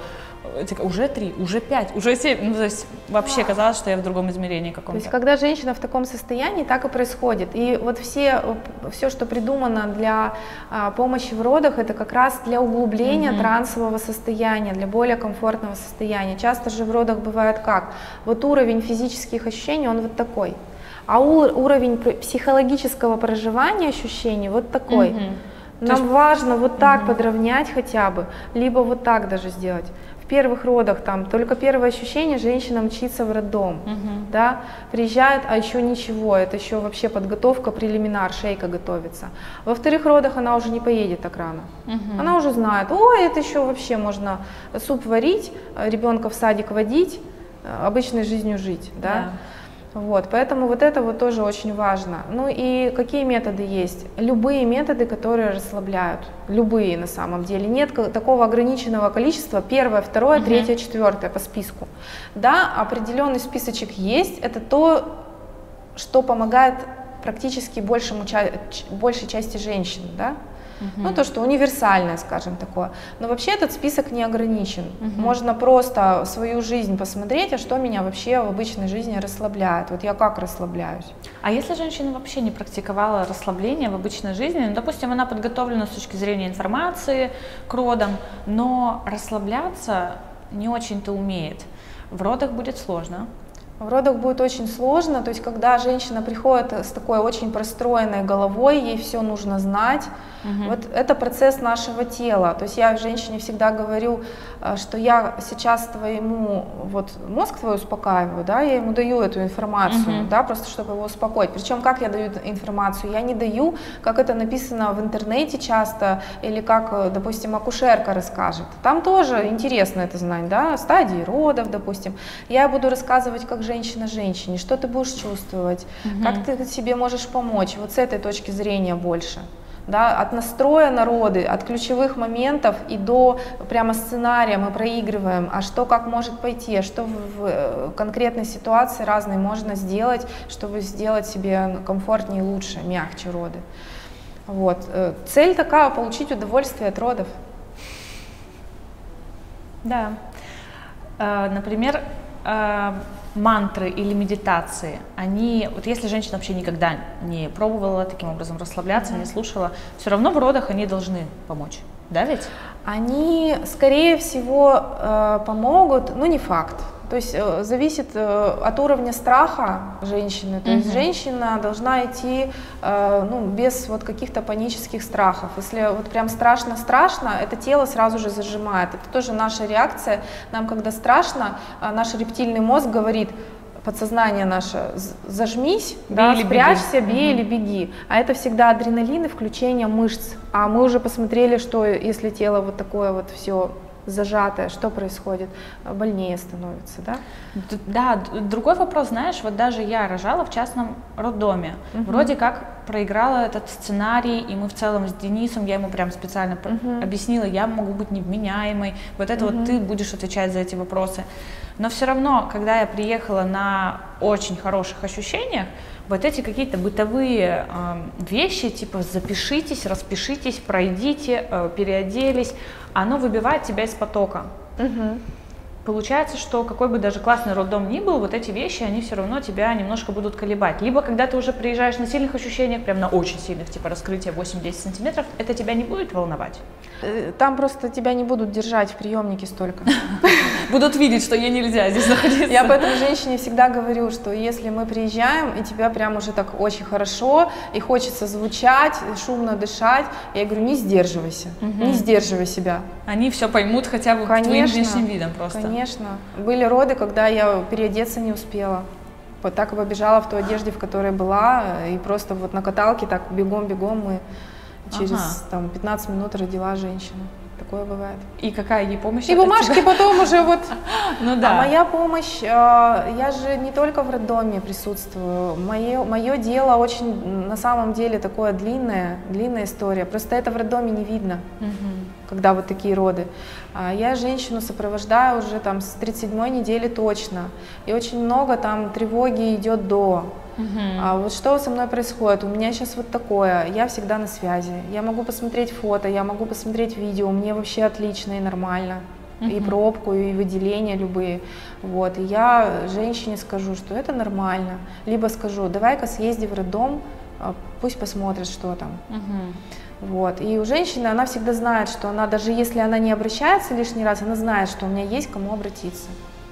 уже 3, уже 5, уже 7, ну, то есть вообще казалось, что я в другом измерении каком-то. То есть когда женщина в таком состоянии, так и происходит. И вот все, что придумано для помощи в родах, это как раз для углубления трансового состояния, для более комфортного состояния. Часто же в родах бывает как? Вот уровень физических ощущений, он вот такой, а уровень психологического проживания ощущений вот такой. Нам важно вот так подровнять хотя бы, либо вот так даже сделать. В первых родах там только первое ощущение, женщина мчится в роддом, да, приезжает, а еще ничего, это еще вообще подготовка, прелиминар, шейка готовится. Во вторых родах она уже не поедет так рано, она уже знает, ой, это еще вообще можно суп варить, ребенка в садик водить, обычной жизнью жить, да. Вот, поэтому вот это вот тоже очень важно. Ну и какие методы есть? Любые методы, которые расслабляют. Любые на самом деле. Нет такого ограниченного количества. 1, 2, 3, 4 по списку. Да, определенный списочек есть. Это то, что помогает практически большей части женщин. Да? Ну, то, что универсальное, скажем, такое. Но вообще этот список не ограничен. Можно просто свою жизнь посмотреть, а что меня вообще в обычной жизни расслабляет. Вот я как расслабляюсь. А если женщина вообще не практиковала расслабление в обычной жизни, ну, допустим, она подготовлена с точки зрения информации к родам, но расслабляться не очень-то умеет, в родах будет сложно. В родах будет очень сложно, то есть когда женщина приходит с такой очень простроенной головой, ей все нужно знать, вот это процесс нашего тела. То есть я женщине всегда говорю, что я сейчас твоему, вот мозг твой успокаиваю, да, я ему даю эту информацию, да, просто чтобы его успокоить. Причем как я даю информацию? Я не даю, как это написано в интернете часто, или как, допустим, акушерка расскажет. Там тоже интересно это знать, да, стадии родов, допустим. Я буду рассказывать как женщина женщине, что ты будешь чувствовать, как ты себе можешь помочь, вот с этой точки зрения больше. Да, от настроя на роды, от ключевых моментов и до прямо сценария мы проигрываем, а что как может пойти, а что в конкретной ситуации разной можно сделать, чтобы сделать себе комфортнее, лучше, мягче роды. Вот. Цель такая — получить удовольствие от родов. Да. Например, мантры или медитации, они, вот если женщина вообще никогда не пробовала таким образом расслабляться, не слушала, все равно в родах они должны помочь, да ведь? Они, скорее всего, помогут, но не факт. То есть зависит от уровня страха женщины. То есть женщина должна идти ну, без вот каких-то панических страхов. Если вот прям страшно-страшно, это тело сразу же зажимает. Это тоже наша реакция. Нам, когда страшно, наш рептильный мозг говорит: подсознание наше, зажмись, да, спрячься, бей или беги. А это всегда адреналин и включение мышц. А мы уже посмотрели, что если тело вот такое вот все зажатое, что происходит? Больнее становится, да? Да, другой вопрос, знаешь, вот даже я рожала в частном роддоме, вроде как проиграла этот сценарий, и мы в целом с Денисом, я ему прям специально объяснила, я могу быть невменяемой, вот это вот ты будешь отвечать за эти вопросы. Но все равно, когда я приехала на очень хороших ощущениях, вот эти какие-то бытовые вещи, типа запишитесь, распишитесь, пройдите, переоделись, оно выбивает тебя из потока. Получается, что какой бы даже классный роддом ни был, вот эти вещи, они все равно тебя немножко будут колебать. Либо когда ты уже приезжаешь на сильных ощущениях, прям на очень сильных, типа раскрытие 8-10 сантиметров, это тебя не будет волновать? Там просто тебя не будут держать в приемнике столько. Будут видеть, что ей нельзя здесь находиться. Я поэтому женщине всегда говорю, что если мы приезжаем, и тебя прям уже так очень хорошо, и хочется звучать, шумно дышать, я говорю, не сдерживайся, не сдерживай себя. Они все поймут хотя бы твоим внешним видом просто. Конечно. Были роды, когда я переодеться не успела. Вот так и побежала в той одежде, в которой была, и просто вот на каталке так бегом-бегом мы через там, 15 минут родила женщину. Такое бывает. И какая ей помощь? И бумажки потом уже вот. Ну да. А моя помощь, я же не только в роддоме присутствую. Мое дело очень, на самом деле, такое длинная история. Просто это в роддоме не видно, когда вот такие роды. Я женщину сопровождаю уже там с 37-й недели точно. И очень много там тревоги идет до. А вот что со мной происходит? У меня сейчас вот такое, я всегда на связи. Я могу посмотреть фото, я могу посмотреть видео, мне вообще отлично и нормально. И пробку, и выделения любые. Вот. И я женщине скажу, что это нормально. Либо скажу, давай-ка съезди в роддом, пусть посмотрит, что там. Вот. И у женщины, она всегда знает, что она, даже если она не обращается лишний раз, она знает, что у меня есть к кому обратиться.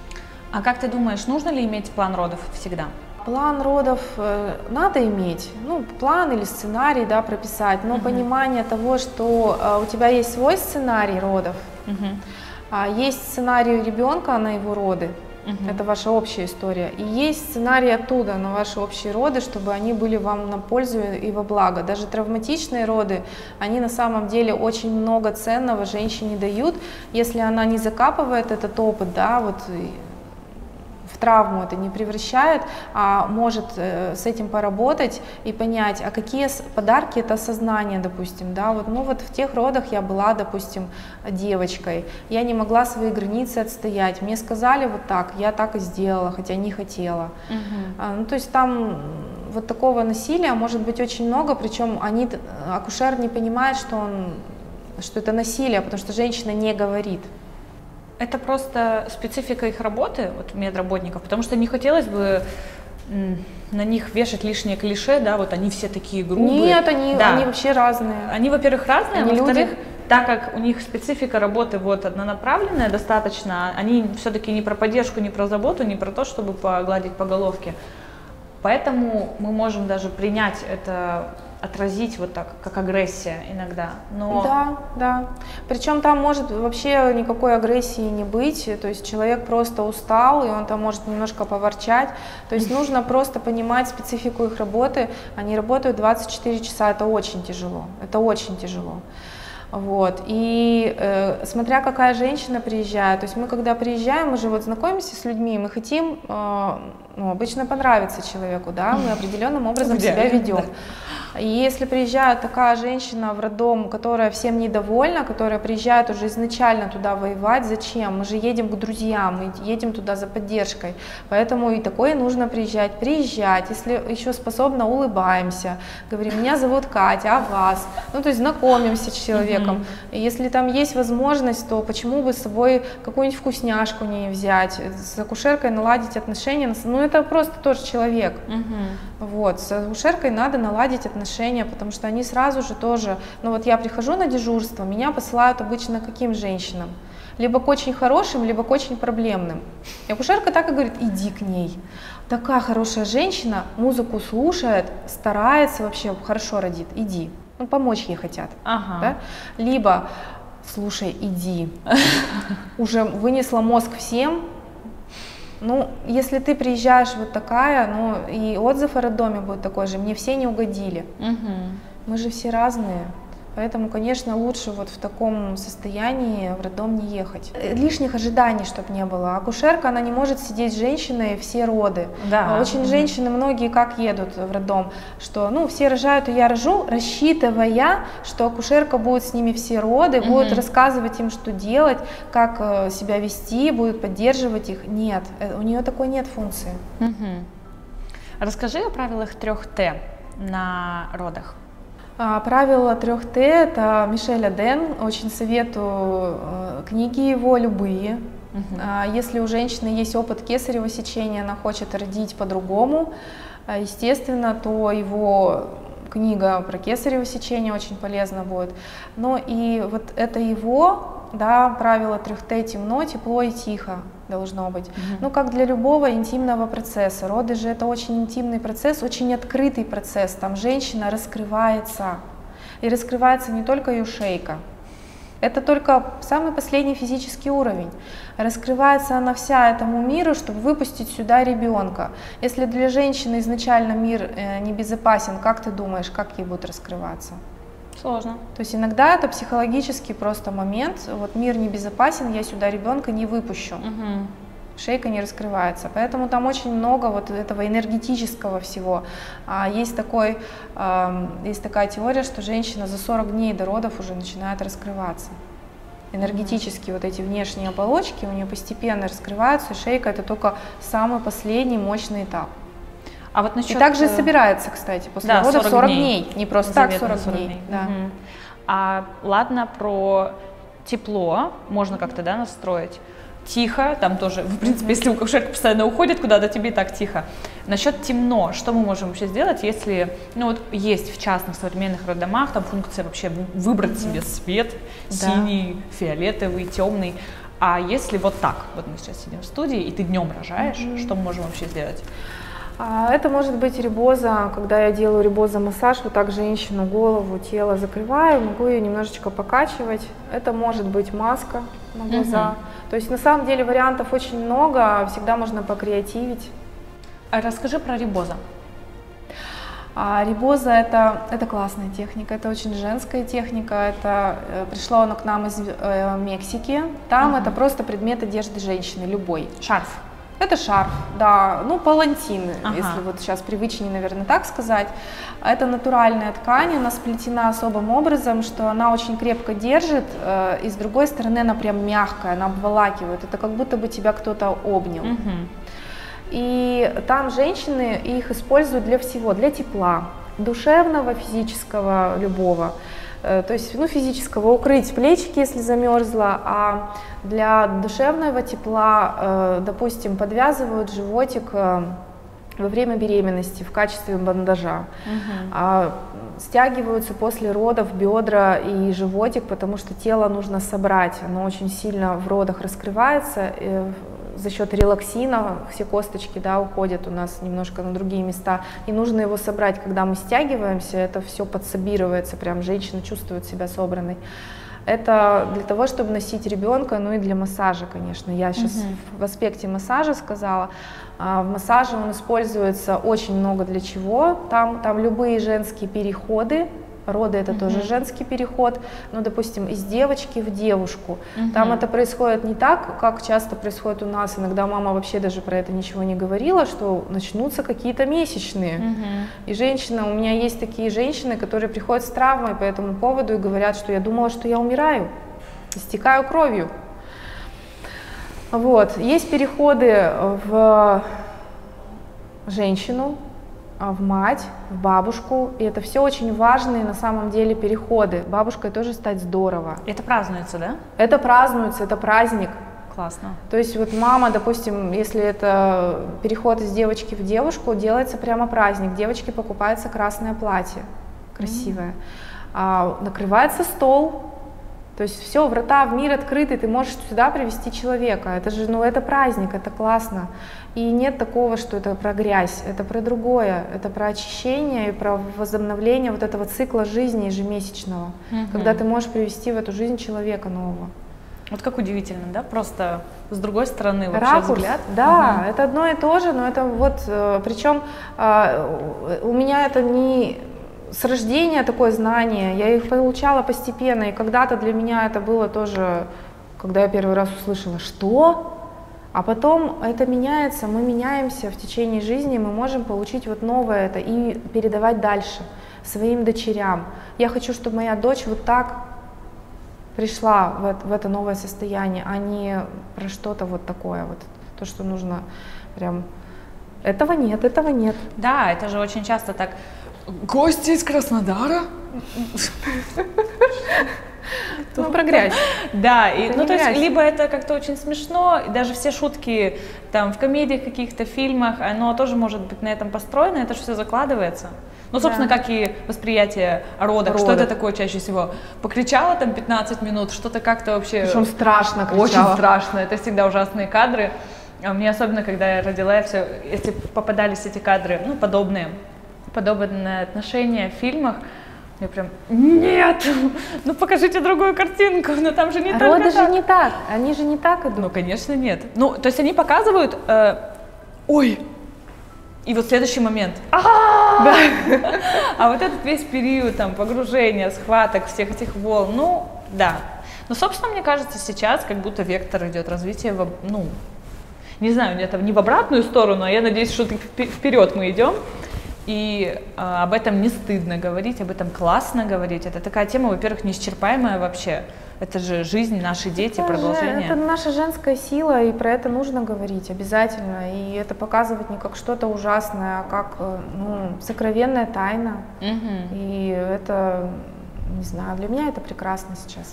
А как ты думаешь, нужно ли иметь план родов всегда? План родов надо иметь, ну, план или сценарий, да, прописать, но понимание того, что у тебя есть свой сценарий родов, есть сценарий у ребенка на его роды, это ваша общая история, и есть сценарий оттуда на ваши общие роды, чтобы они были вам на пользу и во благо. Даже травматичные роды, они на самом деле очень много ценного женщине дают, если она не закапывает этот опыт, да, вот, в травму это не превращает, а может с этим поработать и понять, а какие подарки это осознание, допустим, да, вот, ну вот в тех родах я была, допустим, девочкой, я не могла свои границы отстоять, мне сказали вот так, я так и сделала, хотя не хотела, ну то есть там вот такого насилия может быть очень много, причем акушер не понимает, что это насилие, потому что женщина не говорит. Это просто специфика их работы, вот медработников, потому что не хотелось бы на них вешать лишние клише, да, вот они все такие грубые. Нет, они вообще разные. Они, во-первых, разные, они во-вторых, люди. Так как у них специфика работы вот однонаправленная достаточно, они все-таки не про поддержку, не про заботу, не про то, чтобы погладить по головке. Поэтому мы можем даже принять это, отразить вот так, как агрессия иногда. Но... Да. Причем там может вообще никакой агрессии не быть, то есть человек просто устал, и он там может немножко поворчать. То есть нужно просто понимать специфику их работы. Они работают 24 часа, это очень тяжело, Вот. И смотря какая женщина приезжает, то есть мы когда приезжаем, мы же вот знакомимся с людьми, мы хотим обычно понравиться человеку, да, мы определенным образом себя ведем. И если приезжает такая женщина в роддом, которая всем недовольна, которая приезжает уже изначально туда воевать, зачем? Мы же едем к друзьям, мы едем туда за поддержкой, поэтому и такое нужно приезжать, если еще способна, улыбаемся, говорим, меня зовут Катя, а вас? Ну, то есть знакомимся с человеком. И если там есть возможность, то почему бы с собой какую-нибудь вкусняшку не взять, с акушеркой наладить отношения, ну, это просто тоже человек. Вот, с акушеркой надо наладить отношения, потому что они сразу же тоже, ну вот я прихожу на дежурство, меня посылают обычно к каким женщинам? Либо к очень хорошим, либо к очень проблемным. И акушерка так и говорит, иди к ней. Такая хорошая женщина, музыку слушает, старается вообще, хорошо родит, иди. Ну, помочь ей хотят. Да? Либо, слушай, иди. Уже вынесла мозг всем. Ну, если ты приезжаешь вот такая, ну, и отзыв о роддоме будет такой же, мне все не угодили. Мы же все разные. Поэтому, конечно, лучше вот в таком состоянии в роддом не ехать. Лишних ожиданий, чтобы не было. Акушерка, она не может сидеть с женщиной все роды. Да. Очень женщины, многие как едут в роддом, что, ну, все рожают, и я рожу, рассчитывая, что акушерка будет с ними все роды, будет рассказывать им, что делать, как себя вести, будет поддерживать их. Нет, у нее такой нет функции. Расскажи о правилах 3Т на родах. Правило 3Т – это Мишель Аден, очень советую книги его, любые. Если у женщины есть опыт кесарево сечения, она хочет родить по-другому, естественно, то его книга про кесарево сечение очень полезна будет. Но и вот это его, да, правило 3Т: темно, тепло и тихо должно быть. Ну, как для любого интимного процесса. Роды же это очень интимный процесс, очень открытый процесс. Там женщина раскрывается. И раскрывается не только ее шейка. Это только самый последний физический уровень. Раскрывается она вся этому миру, чтобы выпустить сюда ребенка. Если для женщины изначально мир небезопасен, как ты думаешь, как ей будет раскрываться? Сложно. То есть иногда это психологический просто момент, вот мир небезопасен, я сюда ребенка не выпущу, шейка не раскрывается, поэтому там очень много вот этого энергетического всего. Есть такая теория, что женщина за 40 дней до родов уже начинает раскрываться. Энергетически вот эти внешние оболочки у нее постепенно раскрываются, и шейка — это только самый последний мощный этап. А вот насчет... И также собирается, кстати, после родов 40 дней. Не просто так 40 дней. Да. А ладно, про тепло можно как-то, да, настроить. Тихо, там тоже, в принципе, если акушерка постоянно уходит куда-то, тебе и так тихо. Насчет темно, что мы можем вообще сделать, если, ну вот есть в частных современных роддомах там функция вообще выбрать себе цвет, синий, фиолетовый, темный. А если вот так, вот мы сейчас сидим в студии, и ты днем рожаешь, что мы можем вообще сделать? Это может быть рибоза, когда я делаю рибоза-массаж, вот так женщину, голову, тело закрываю, могу ее немножечко покачивать. Это может быть маска на глаза. То есть на самом деле вариантов очень много, всегда можно покреативить. Расскажи про рибоза. Рибоза это классная техника, это очень женская техника, пришло оно к нам из Мексики. Там это просто предмет одежды женщины, любой. Шарф. Это шарф, да, ну палантин, если вот сейчас привычнее, наверное, так сказать. Это натуральная ткань, она сплетена особым образом, что она очень крепко держит, и с другой стороны она прям мягкая, она обволакивает, это как будто бы тебя кто-то обнял. И там женщины их используют для всего, для тепла, душевного, физического, любого. То есть, физического укрыть плечики, если замерзла, а для душевного тепла, допустим, подвязывают животик во время беременности в качестве бандажа. Стягиваются после родов бедра и животик, потому что тело нужно собрать, оно очень сильно в родах раскрывается, за счет релаксина все косточки, да, уходят у нас немножко на другие места, и нужно его собрать, когда мы стягиваемся, это все подсобируется, прям женщина чувствует себя собранной. Это для того, чтобы носить ребенка, ну и для массажа, конечно. Я сейчас в аспекте массажа сказала. В массаже он используется очень много для чего. Там любые женские переходы. Роды — это тоже женский переход, но, допустим, из девочки в девушку. Там это происходит не так, как часто происходит у нас. Иногда мама вообще даже про это ничего не говорила, что начнутся какие-то месячные. И женщина, у меня есть такие женщины, которые приходят с травмой по этому поводу и говорят, что я думала, что я умираю, истекаю кровью. Вот. Есть переходы в женщину, в мать, в бабушку, и это все очень важные на самом деле переходы. Бабушкой тоже стать здорово. Это празднуется, да? Это празднуется, это праздник. Классно. То есть вот мама, допустим, если это переход из девочки в девушку, делается прямо праздник. Девочке покупается красное платье, красивое, накрывается стол. То есть все, врата в мир открыты, ты можешь сюда привести человека. Это же, это праздник, это классно. И нет такого, что это про грязь, это про другое, это про очищение и про возобновление вот этого цикла жизни ежемесячного, когда ты можешь привести в эту жизнь человека нового. Вот как удивительно, да? Просто с другой стороны вообще ракурс, взгляд. Да, это одно и то же, но это вот, причем у меня это не с рождения такое знание, я их получала постепенно, и когда-то для меня это было тоже, когда я первый раз услышала, что? А потом это меняется, мы меняемся в течение жизни, мы можем получить вот новое это и передавать дальше своим дочерям. Я хочу, чтобы моя дочь вот так пришла в это новое состояние, а не про что-то вот такое, вот то, что нужно прям... Этого нет, этого нет. Да, это же очень часто так. Гости из Краснодара? Про грязь. Да, и, то есть либо это как-то очень смешно, и даже все шутки там в комедиях, каких-то фильмах, оно тоже может быть на этом построено, это же все закладывается. Ну, собственно, как и восприятие о родах. Что это такое чаще всего? Покричала там 15 минут, что-то как-то вообще... Причем страшно кричала. Очень страшно, это всегда ужасные кадры. А мне особенно, когда я родила, если попадались эти кадры, подобные отношения в фильмах, я прям, нет, покажите другую картинку, но там же не так. Роды же не так, они же не так идут. Ну, конечно, нет. То есть они показывают, ой, и вот следующий момент, да. А вот этот весь период, там, погружения, схваток, всех этих волн, да. Но, собственно, мне кажется, сейчас как будто вектор идет развития, не знаю, это не в обратную сторону, а я надеюсь, что вперед мы идем. И об этом не стыдно говорить, об этом классно говорить. Это такая тема, во-первых, неисчерпаемая вообще. Это же жизнь, наши дети, продолжение. Это наша женская сила, и про это нужно говорить обязательно. И это показывать не как что-то ужасное, а как сокровенная тайна. И это, не знаю, для меня это прекрасно сейчас.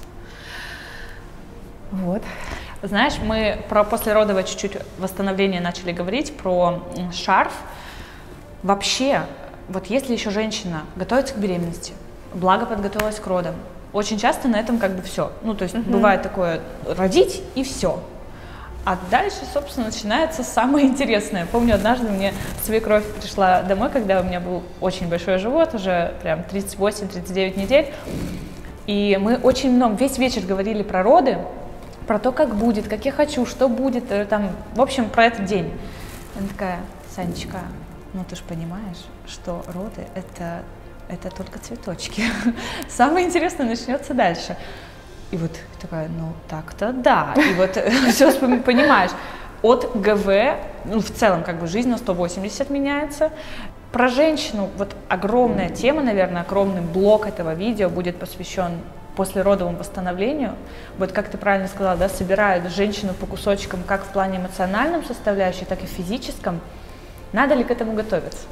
Вот. Знаешь, мы про послеродовое чуть-чуть восстановление начали говорить, про шарф. Вообще, вот если еще женщина готовится к беременности, благо подготовилась к родам, очень часто на этом как бы все. То есть бывает такое, родить и все. А дальше, собственно, начинается самое интересное. Помню, однажды мне свекровь пришла домой, когда у меня был очень большой живот, уже прям 38-39 недель. И мы очень много, весь вечер говорили про роды, про то, как будет, как я хочу, что будет, там, в общем, про этот день. Она такая, Санечка, ты же понимаешь, что роды это только цветочки. Самое интересное начнется дальше. И вот такая, так-то да. И вот все понимаешь. От ГВ, в целом как бы жизнь на 180 меняется. Про женщину, вот огромная тема, наверное, огромный блок этого видео будет посвящен послеродовому восстановлению, вот как ты правильно сказала, да, собирают женщину по кусочкам как в плане эмоциональном составляющей, так и физическом. Надо ли к этому готовиться?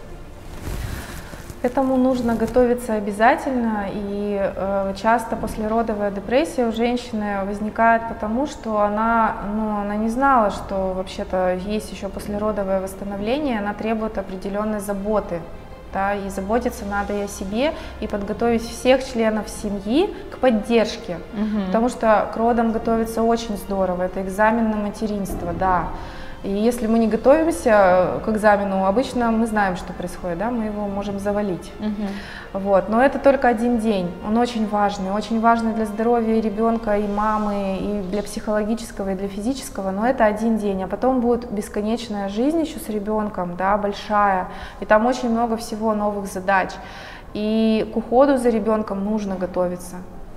К этому нужно готовиться обязательно, и часто послеродовая депрессия у женщины возникает потому, что она не знала, что вообще-то есть еще послеродовое восстановление, она требует определенной заботы. Да, и заботиться надо и о себе, и подготовить всех членов семьи к поддержке, потому что к родам готовиться очень здорово, это экзамен на материнство, да. И если мы не готовимся к экзамену, обычно мы знаем, что происходит, да, мы его можем завалить. Вот. Но это только один день, он очень важный для здоровья и ребенка, и мамы, и для психологического, и для физического, но это один день, а потом будет бесконечная жизнь еще с ребенком, да, большая, и там очень много всего новых задач. И к уходу за ребенком нужно готовиться.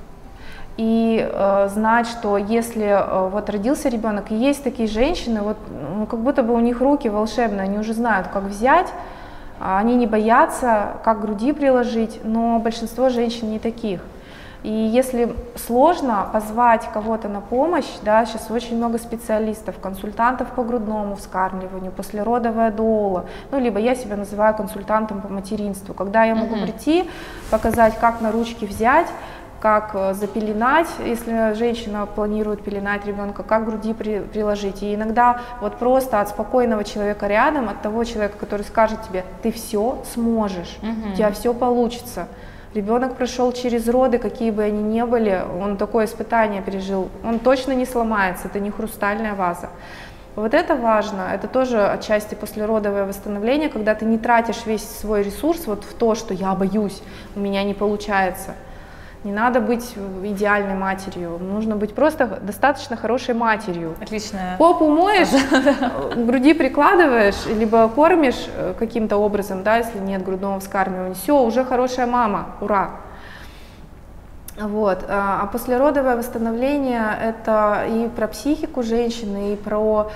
И знать, что если вот родился ребенок, и есть такие женщины, вот, как будто бы у них руки волшебные, они уже знают, как взять, они не боятся, как к груди приложить, но большинство женщин не таких. И если сложно позвать кого-то на помощь, да, сейчас очень много специалистов, консультантов по грудному вскармливанию, послеродовая доула, ну, либо я себя называю консультантом по материнству, когда я могу прийти, показать, как на ручки взять, как запеленать, если женщина планирует пеленать ребенка, как к груди приложить. И иногда вот просто от спокойного человека рядом, от того человека, который скажет тебе, ты все сможешь, у тебя все получится. Ребенок прошел через роды, какие бы они ни были, он такое испытание пережил, он точно не сломается, это не хрустальная ваза. Вот это важно, это тоже отчасти послеродовое восстановление, когда ты не тратишь весь свой ресурс вот в то, что я боюсь, у меня не получается. Не надо быть идеальной матерью, нужно быть просто достаточно хорошей матерью. Отлично. Попу моешь, к груди прикладываешь, либо кормишь каким-то образом, да, если нет грудного вскармливания, все, уже хорошая мама, ура! Вот. А послеродовое восстановление – это и про психику женщины, и про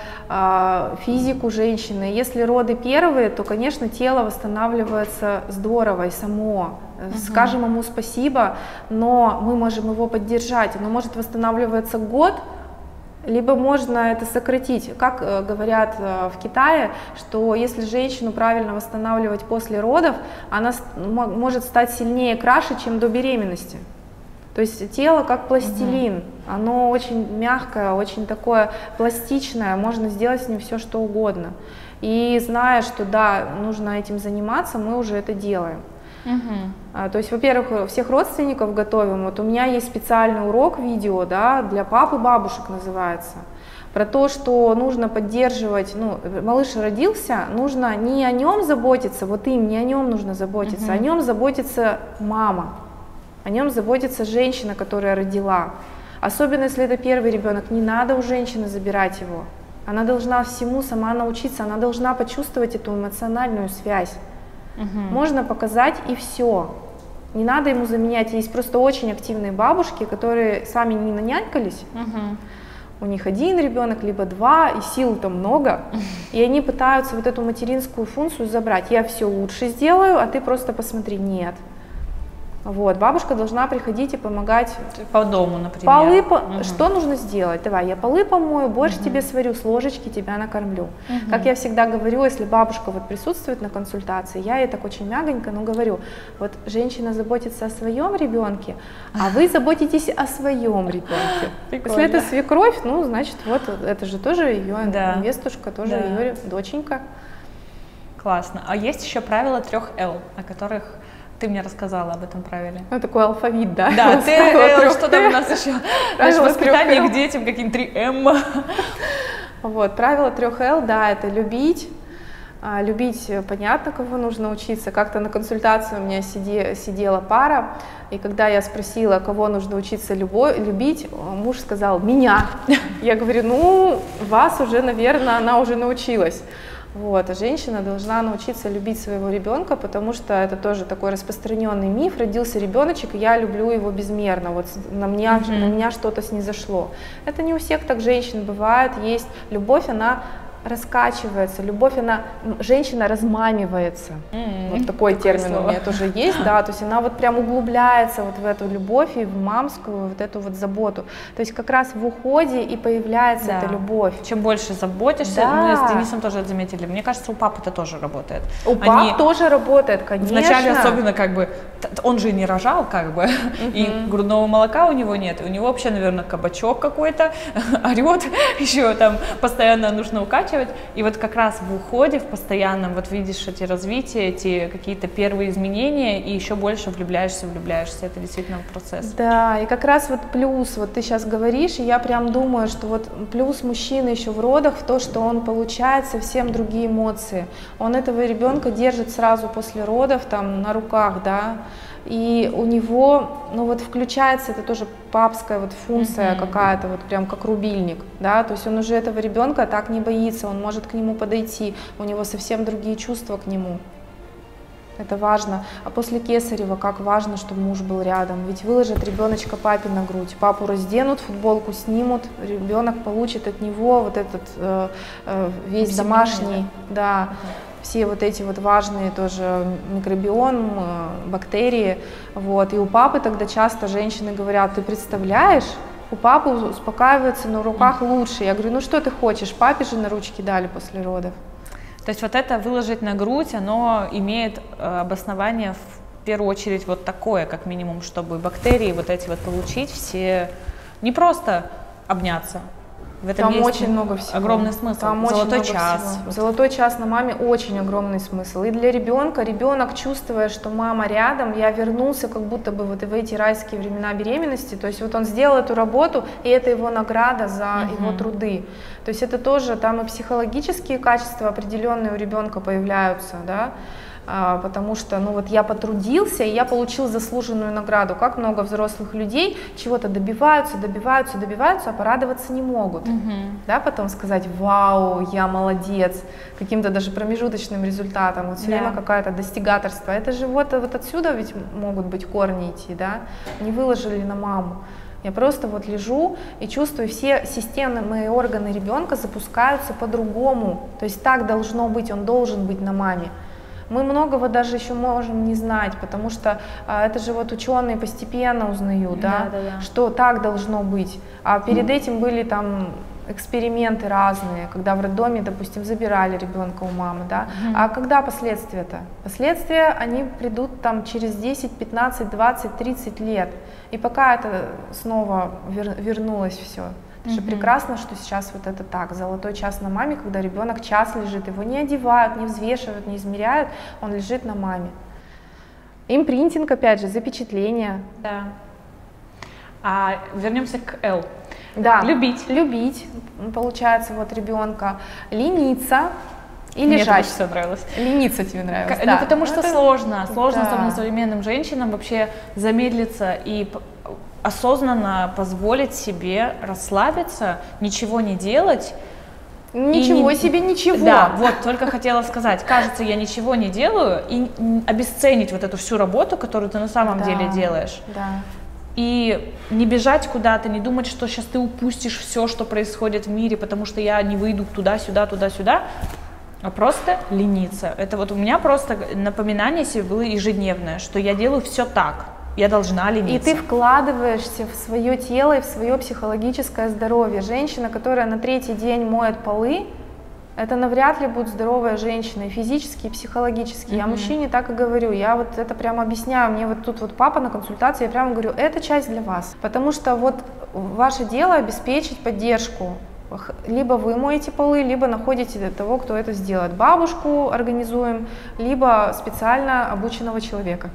физику женщины. Если роды первые, то, конечно, тело восстанавливается здорово и само. Скажем ему спасибо, но мы можем его поддержать. Оно может восстанавливаться год, либо можно это сократить. Как говорят в Китае, что если женщину правильно восстанавливать после родов, она может стать сильнее, краше, чем до беременности. То есть тело как пластилин, оно очень мягкое, очень такое пластичное, можно сделать с ним все, что угодно. И зная, что да, нужно этим заниматься, мы уже это делаем. То есть, во-первых, всех родственников готовим. Вот у меня есть специальный урок видео, да, для пап и бабушек называется, про то, что нужно поддерживать, ну, малыш родился, нужно не о нем заботиться, вот им не о нем нужно заботиться, о нем заботится мама. О нем заботится женщина, которая родила. Особенно если это первый ребенок, не надо у женщины забирать его. Она должна всему сама научиться, она должна почувствовать эту эмоциональную связь. Можно показать и все. Не надо ему заменять. Есть просто очень активные бабушки, которые сами не нанянькались. У них один ребенок, либо два, и сил там много. И они пытаются вот эту материнскую функцию забрать. Я все лучше сделаю, а ты просто посмотри. Нет. Вот, бабушка должна приходить и помогать по дому, например. Что нужно сделать? Давай, я полы помою, борщ тебе сварю, с ложечки тебя накормлю. Как я всегда говорю, если бабушка вот присутствует на консультации, я ей так очень мягонько, но говорю, вот женщина заботится о своем ребенке, а вы заботитесь о своем ребенке. Если это свекровь, ну, значит, вот это же тоже ее невестушка, тоже ее доченька. Классно. А есть еще правило 3 Л, о которых ты мне рассказала об этом правиле. Ну, такой алфавит, да? Да, что там у нас еще? Наше воспитание к детям, какие-то 3 М. Вот, правило 3 Л, да, это любить. Любить, понятно, кого нужно учиться. Как-то на консультации у меня сидела пара, и когда я спросила, кого нужно учиться любить, муж сказал, меня. Я говорю, ну, вас уже, наверное, она уже научилась. Вот, а женщина должна научиться любить своего ребенка, потому что это тоже такой распространенный миф. Родился ребеночек, и я люблю его безмерно. Вот на меня что-то снизошло. Это не у всех так женщин бывает. Есть любовь, она раскачивается, любовь, женщина размамивается. Вот такой термин у меня тоже есть, да, то есть она вот прям углубляется вот в эту любовь и в мамскую вот эту вот заботу. То есть как раз в уходе и появляется эта любовь. Чем больше заботишься, мы с Денисом тоже это заметили, мне кажется, у пап это тоже работает. У пап тоже работает, конечно. Вначале особенно как бы, он же не рожал как бы, и грудного молока у него нет, у него вообще, наверное, кабачок какой-то, орет, еще там постоянно нужно укачивать. И вот как раз в уходе, в постоянном, вот видишь эти развития, эти какие-то первые изменения, и еще больше влюбляешься, это действительно процесс. Да, и как раз вот плюс, вот ты сейчас говоришь, и я прям думаю, что вот плюс мужчины еще в родах в то, что он получает совсем другие эмоции. Он этого ребенка держит сразу после родов, там, на руках, да, и у него, ну вот включается это тоже папская вот функция какая-то, вот прям как рубильник, да, то есть он уже этого ребенка так не боится, он может к нему подойти, у него совсем другие чувства к нему. Это важно. А после кесарева как важно, чтобы муж был рядом. Ведь выложат ребеночка папе на грудь, папу разденут, футболку снимут, ребенок получит от него вот этот весь домашний, да, все вот эти вот важные тоже микробиом, бактерии. Вот. И у папы тогда часто женщины говорят: ты представляешь, у папы успокаивается на руках лучше. Я говорю: ну что ты хочешь, папе же на ручки дали после родов. То есть вот это выложить на грудь, оно имеет обоснование в первую очередь вот такое, как минимум, чтобы бактерии вот эти вот получить все, не просто обняться. В этом там есть очень много всего. Огромный смысл. Там золотой час. Всего. Золотой час на маме очень огромный смысл. И для ребенка, ребенок, чувствуя, что мама рядом, я вернулся как будто бы вот в эти райские времена беременности. То есть вот он сделал эту работу, и это его награда за его труды. То есть это тоже там и психологические качества определенные у ребенка появляются, да. Потому что, ну вот я потрудился, и я получил заслуженную награду. Как много взрослых людей чего-то добиваются, а порадоваться не могут. Да, потом сказать: вау, я молодец, каким-то даже промежуточным результатом, вот все время какое-то достигаторство. Это же вот отсюда ведь могут быть корни идти, да, не выложили на маму. Я просто вот лежу и чувствую, все системные органы ребенка запускаются по-другому. То есть так должно быть, он должен быть на маме. Мы многого даже еще можем не знать, потому что это же вот ученые постепенно узнают, да, что так должно быть. А перед этим были там эксперименты разные, когда в роддоме, допустим, забирали ребенка у мамы, да. А когда последствия-то? Последствия, они придут там через 10, 15, 20, 30 лет. И пока это снова вернулось все. Это же прекрасно, что сейчас вот это так, золотой час на маме, когда ребенок час лежит, его не одевают, не взвешивают, не измеряют, он лежит на маме. Импринтинг, опять же, запечатление. Да. А вернемся к Л. Да. Любить. Любить, получается, вот ребенка. Лениться и Мне лежать. Мне все нравилось. Лениться тебе нравилось, да. Ну, потому что сложно, особенно современным женщинам, вообще замедлиться и осознанно позволить себе расслабиться, ничего не делать. Ничего себе, ничего. Да, вот, только хотела сказать, кажется, я ничего не делаю, и обесценить вот эту всю работу, которую ты на самом деле делаешь. Да. И не бежать куда-то, не думать, что сейчас ты упустишь все, что происходит в мире, потому что я не выйду туда-сюда, а просто лениться. Это вот у меня просто напоминание себе было ежедневное, что я делаю все так. Я должна лениться. И ты вкладываешься в свое тело и в свое психологическое здоровье. Женщина, которая на 3-й день моет полы, это навряд ли будет здоровая женщина, и физически, и психологически. Я мужчине так и говорю, я вот это прямо объясняю. Мне вот тут вот папа на консультации, я прямо говорю, это часть для вас. Потому что вот ваше дело обеспечить поддержку. Либо вы моете полы, либо находите того, кто это сделает. Бабушку организуем, либо специально обученного человека.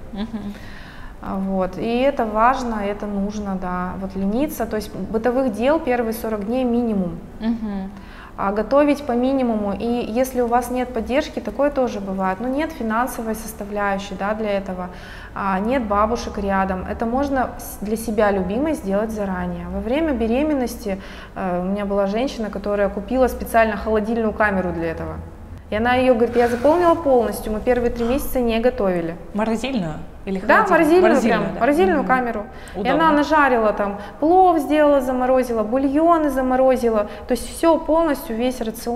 Вот. И это важно, это нужно, да, вот лениться, то есть бытовых дел первые 40 дней минимум, а готовить по минимуму, и если у вас нет поддержки, такое тоже бывает, ну нет финансовой составляющей, да, для этого, нет бабушек рядом, это можно для себя любимой сделать заранее. Во время беременности у меня была женщина, которая купила специально холодильную камеру для этого, и она ее говорит, я заполнила полностью, мы первые 3 месяца не готовили. Морозильную? Или да, морозильную камеру. Удобно. И она нажарила там, плов сделала, заморозила, бульоны заморозила. То есть все полностью, весь рацион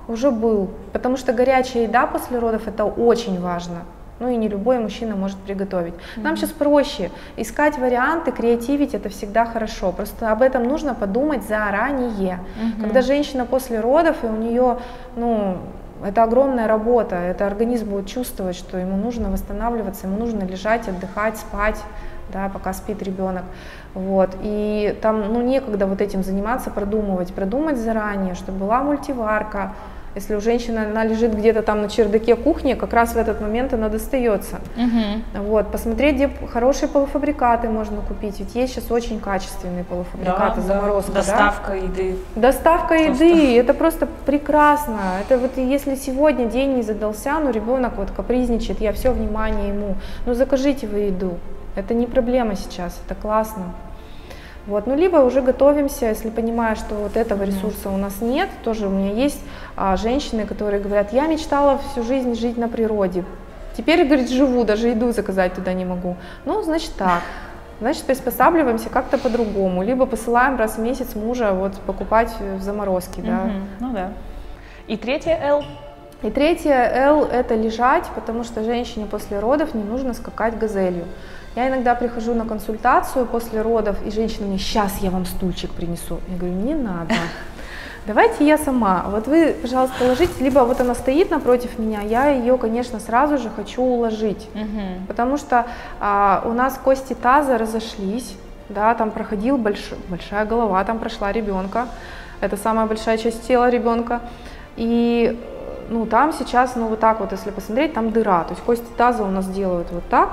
уже был, потому что горячая еда после родов это очень важно. Ну и не любой мужчина может приготовить. Нам сейчас проще искать варианты, креативить, это всегда хорошо. Просто об этом нужно подумать заранее. Когда женщина после родов, и у нее, ну, это огромная работа, это организм будет чувствовать, что ему нужно восстанавливаться, ему нужно лежать, отдыхать, спать, да, пока спит ребенок. Вот. И там, ну, некогда вот этим заниматься, продумать заранее, чтобы была мультиварка. Если у женщины она лежит где-то там на чердаке кухни, как раз в этот момент она достается. Вот, посмотреть, где хорошие полуфабрикаты можно купить. Ведь есть сейчас очень качественные полуфабрикаты, заморозка. Доставка еды. Доставка еды, это просто прекрасно. Это вот если сегодня день не задался, ну ребенок вот капризничает, я все внимание ему. Ну закажите вы еду, это не проблема сейчас, это классно. Вот, ну, либо уже готовимся, если понимаю, что вот этого ресурса у нас нет, тоже у меня есть женщины, которые говорят, я мечтала всю жизнь жить на природе, теперь, говорит, живу, даже еду заказать туда не могу. Ну, значит так, значит приспосабливаемся как-то по-другому, либо посылаем раз в месяц мужа вот покупать в заморозке, да. Ну да. И третье L? И третье L это лежать, потому что женщине после родов не нужно скакать газелью. Я иногда прихожу на консультацию после родов, и женщина мне, сейчас я вам стульчик принесу. Я говорю, не надо, давайте я сама. Вот вы, пожалуйста, ложите, либо вот она стоит напротив меня, я ее, конечно, сразу же хочу уложить, потому что у нас кости таза разошлись, да, там проходил большая голова, там прошла ребенка, это самая большая часть тела ребенка, и ну, там сейчас, ну вот так вот, если посмотреть, там дыра, то есть кости таза у нас делают вот так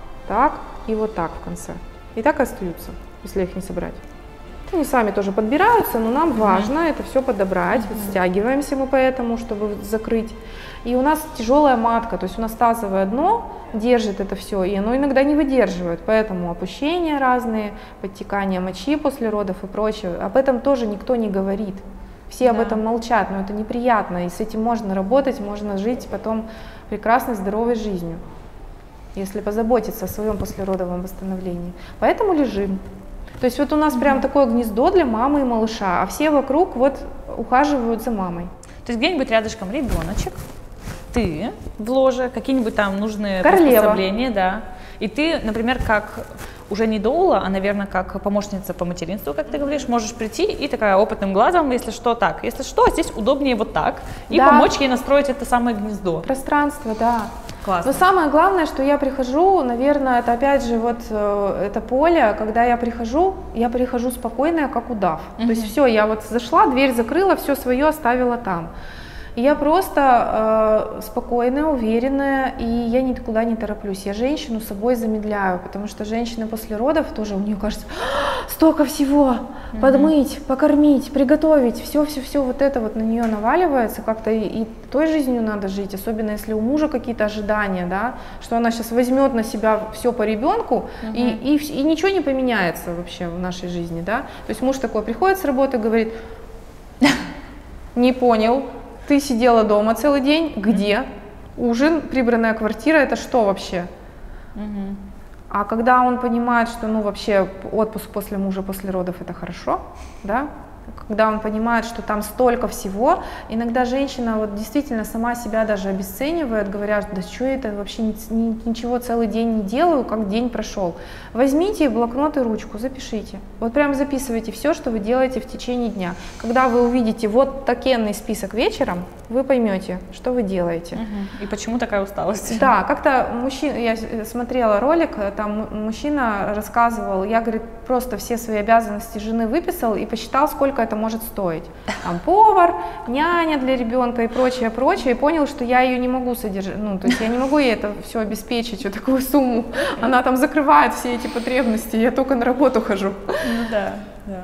и вот так в конце. И так и остаются, если их не собрать. Они сами тоже подбираются, но нам важно это все подобрать. Вот стягиваемся мы поэтому, чтобы закрыть. И у нас тяжелая матка, то есть у нас тазовое дно держит это все, и оно иногда не выдерживает. Поэтому опущения разные, подтекание мочи после родов и прочее. Об этом тоже никто не говорит. Все об этом молчат, но это неприятно. И с этим можно работать, можно жить потом прекрасной, здоровой жизнью, если позаботиться о своем послеродовом восстановлении. Поэтому лежим. То есть вот у нас прям такое гнездо для мамы и малыша, а все вокруг вот ухаживают за мамой. То есть где-нибудь рядышком ребеночек, ты в ложе, какие-нибудь там нужные королева. приспособления, да. И ты, например, как уже не доула, а, наверное, как помощница по материнству, как ты говоришь, можешь прийти и такая опытным глазом, если что, так, если что, здесь удобнее вот так, и помочь ей настроить это самое гнездо. Пространство, да. Классно. Но самое главное, что я прихожу, наверное, это опять же вот это поле, когда я прихожу спокойная, как удав. То есть все, я вот зашла, дверь закрыла, все свое оставила там. И я просто спокойная, уверенная, и я никуда не тороплюсь. Я женщину собой замедляю, потому что женщины после родов тоже, у нее кажется, столько всего, подмыть, покормить, приготовить, все вот это вот на нее наваливается, как-то и той жизнью надо жить, особенно если у мужа какие-то ожидания, да, что она сейчас возьмет на себя все по ребенку, и ничего не поменяется вообще в нашей жизни, да. То есть муж такой приходит с работы, говорит, не понял, ты сидела дома целый день, где? Ужин, прибранная квартира, это что вообще? А когда он понимает, что ну вообще отпуск после мужа, после родов это хорошо, да? Когда он понимает, что там столько всего, иногда женщина вот действительно сама себя даже обесценивает, говоря, да что это вообще ничего целый день не делаю, как день прошел. Возьмите блокнот и ручку, запишите. Вот прям записывайте все, что вы делаете в течение дня. Когда вы увидите вот такенный список вечером, вы поймете, что вы делаете. И почему такая усталость? Да, как-то мужчина, я смотрела ролик, там мужчина рассказывал, я, говорит, просто все свои обязанности жены выписал и посчитал, сколько это может стоить. Там повар, няня для ребенка и прочее, и понял, что я ее не могу содержать, ну, то есть я не могу ей это все обеспечить, вот такую сумму. Она там закрывает все эти потребности, я только на работу хожу. Ну да, да.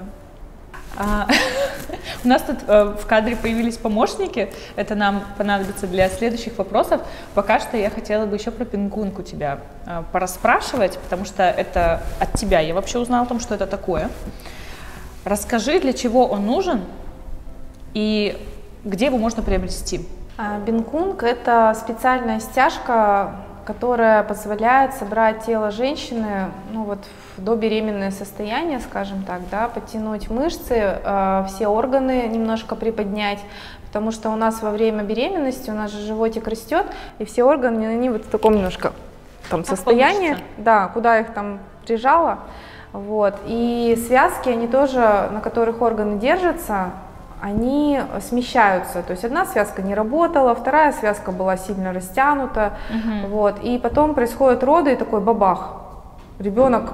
У нас тут в кадре появились помощники, это нам понадобится для следующих вопросов. Пока что я хотела бы еще про пингунг у тебя порасспрашивать, потому что это от тебя я вообще узнала о том, что это такое. Расскажи, для чего он нужен и где его можно приобрести. Пингунг – это специальная стяжка которая позволяет собрать тело женщины, ну вот в добеременное состояние, скажем так, да, подтянуть мышцы, все органы немножко приподнять, потому что у нас во время беременности, у нас же животик растет, и все органы, они вот в таком немножко там состоянии, да, куда их там прижало, вот, и связки, они тоже, на которых органы держатся, они смещаются, то есть одна связка не работала, вторая связка была сильно растянута, вот, и потом происходят роды, и такой бабах, ребенок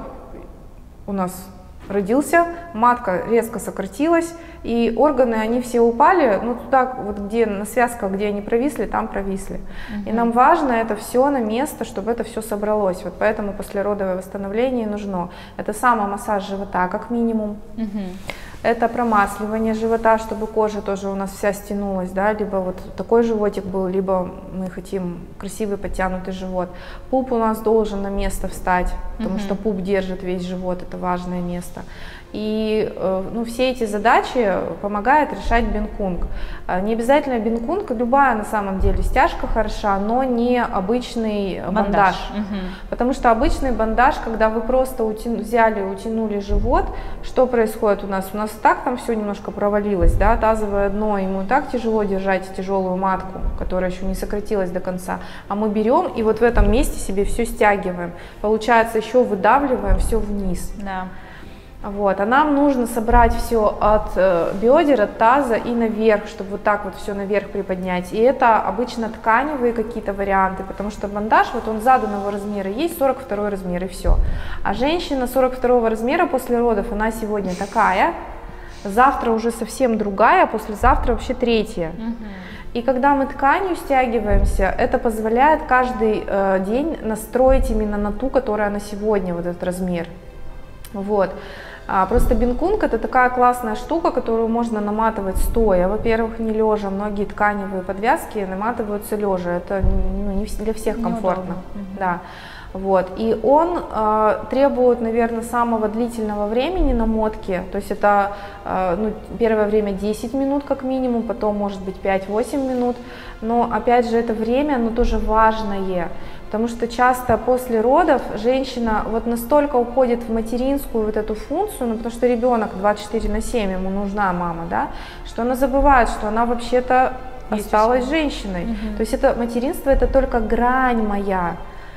у нас родился, матка резко сократилась, и органы, они все упали, ну туда, вот где на связках, где они провисли, там провисли. И нам важно это все на место, чтобы это все собралось, вот поэтому послеродовое восстановление нужно. Это самомассаж живота как минимум. Это промасливание живота, чтобы кожа тоже у нас вся стянулась, да, либо вот такой животик был, либо мы хотим красивый подтянутый живот. Пуп у нас должен на место встать, потому что пуп держит весь живот, это важное место. И ну, все эти задачи помогает решать бинкунг. Не обязательно бинкунг, любая на самом деле стяжка хороша, но не обычный бандаж. Потому что обычный бандаж, когда вы просто взяли, утянули живот, что происходит у нас? У нас так там все немножко провалилось, да, тазовое дно, ему так тяжело держать тяжелую матку, которая еще не сократилась до конца. А мы берем и вот в этом месте себе все стягиваем. Получается, еще выдавливаем все вниз. Да. Вот, а нам нужно собрать все от бедер, от таза и наверх, чтобы вот так вот все наверх приподнять. И это обычно тканевые какие-то варианты, потому что бандаж, вот он заданного размера есть, 42 размер и все. А женщина 42 размера после родов, она сегодня такая, завтра уже совсем другая, послезавтра вообще третья. И когда мы тканью стягиваемся, это позволяет каждый день настроить именно на ту, которая на сегодня, вот этот размер. Вот. Просто бинкунг — это такая классная штука, которую можно наматывать стоя. Во-первых, не лежа. Многие тканевые подвязки наматываются лежа. Это ну, не для всех комфортно. Да. Вот. И он требует, наверное, самого длительного времени намотки. То есть это ну, первое время 10 минут как минимум, потом может быть 5-8 минут. Но опять же это время, оно тоже важное. Потому что часто после родов женщина вот настолько уходит в материнскую вот эту функцию, ну, потому что ребенок 24/7, ему нужна мама, да, что она забывает, что она вообще-то осталась женщиной. То есть это материнство — это только грань моя.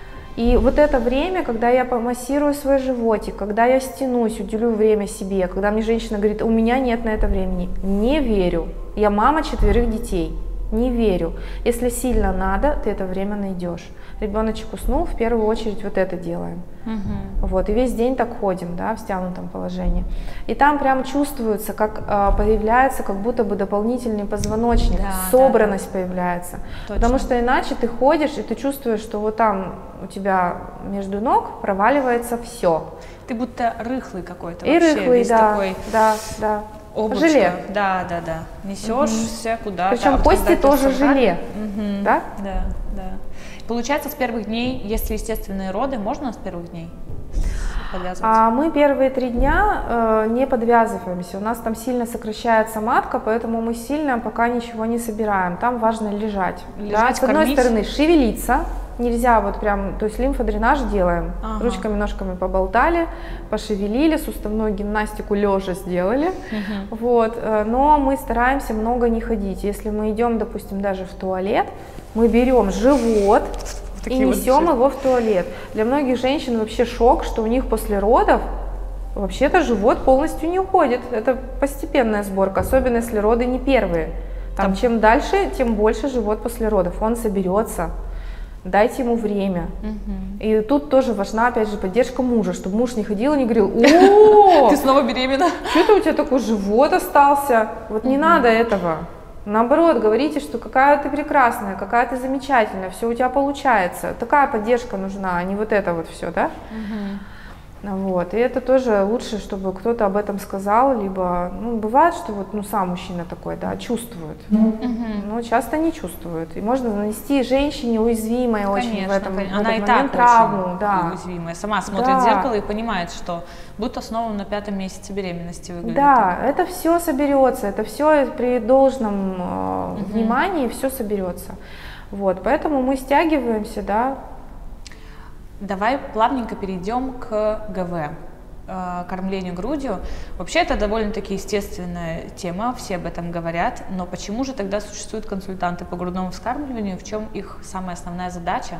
И вот это время, когда я помассирую свой животик, когда я стянусь, уделю время себе, когда мне женщина говорит, у меня нет на это времени, не верю, я мама 4 детей. Не верю. Если сильно надо, ты это время найдешь. Ребеночек уснул, в первую очередь вот это делаем. Вот, и весь день так ходим, да, в стянутом положении. И там прям чувствуется, как появляется как будто бы дополнительный позвоночник, да, собранность появляется. Точно. Потому что иначе ты ходишь, и ты чувствуешь, что вот там у тебя между ног проваливается все. Ты будто рыхлый какой-то. И вообще, рыхлый, да, такой... да. Облачко. Желе. Да. Несешься куда-то. Причем кости тоже желе. Да? Да. Получается, с первых дней, если естественные роды, можно с первых дней подвязываться? Мы первые 3 дня не подвязываемся. У нас там сильно сокращается матка, поэтому мы сильно пока ничего не собираем. Там важно лежать. Да? С одной стороны шевелиться. Нельзя вот прям, то есть лимфодренаж делаем, ручками, ножками поболтали, пошевелили, суставную гимнастику лежа сделали, вот, но мы стараемся много не ходить. Если мы идем, допустим, даже в туалет, мы берем живот и несем его в туалет. Для многих женщин вообще шок, что у них после родов вообще-то живот полностью не уходит. Это постепенная сборка, особенно если роды не первые. Там чем дальше, тем больше живот после родов, он соберется. Дайте ему время. И тут тоже важна, опять же, поддержка мужа, чтобы муж не ходил и не говорил, о, ты снова беременна. Что-то у тебя такой живот остался. Вот не надо этого. Наоборот, говорите, что какая ты прекрасная, какая ты замечательная, все у тебя получается. Такая поддержка нужна, а не вот это вот все, да? Вот. И это тоже лучше, чтобы кто-то об этом сказал, либо, ну, бывает, что вот, ну, сам мужчина такой, да, чувствует, но часто не чувствует. И можно нанести женщине уязвимой очень в этом она и момент так травму, да. уязвимая, сама смотрит в зеркало и понимает, что будто снова на 5-м месяце беременности выглядит. Да, это все соберется, это все при должном внимании все соберется. Вот, поэтому мы стягиваемся, да. Давай плавненько перейдем к ГВ, кормлению грудью. Вообще это довольно-таки естественная тема, все об этом говорят, но почему же тогда существуют консультанты по грудному вскармливанию, в чем их самая основная задача?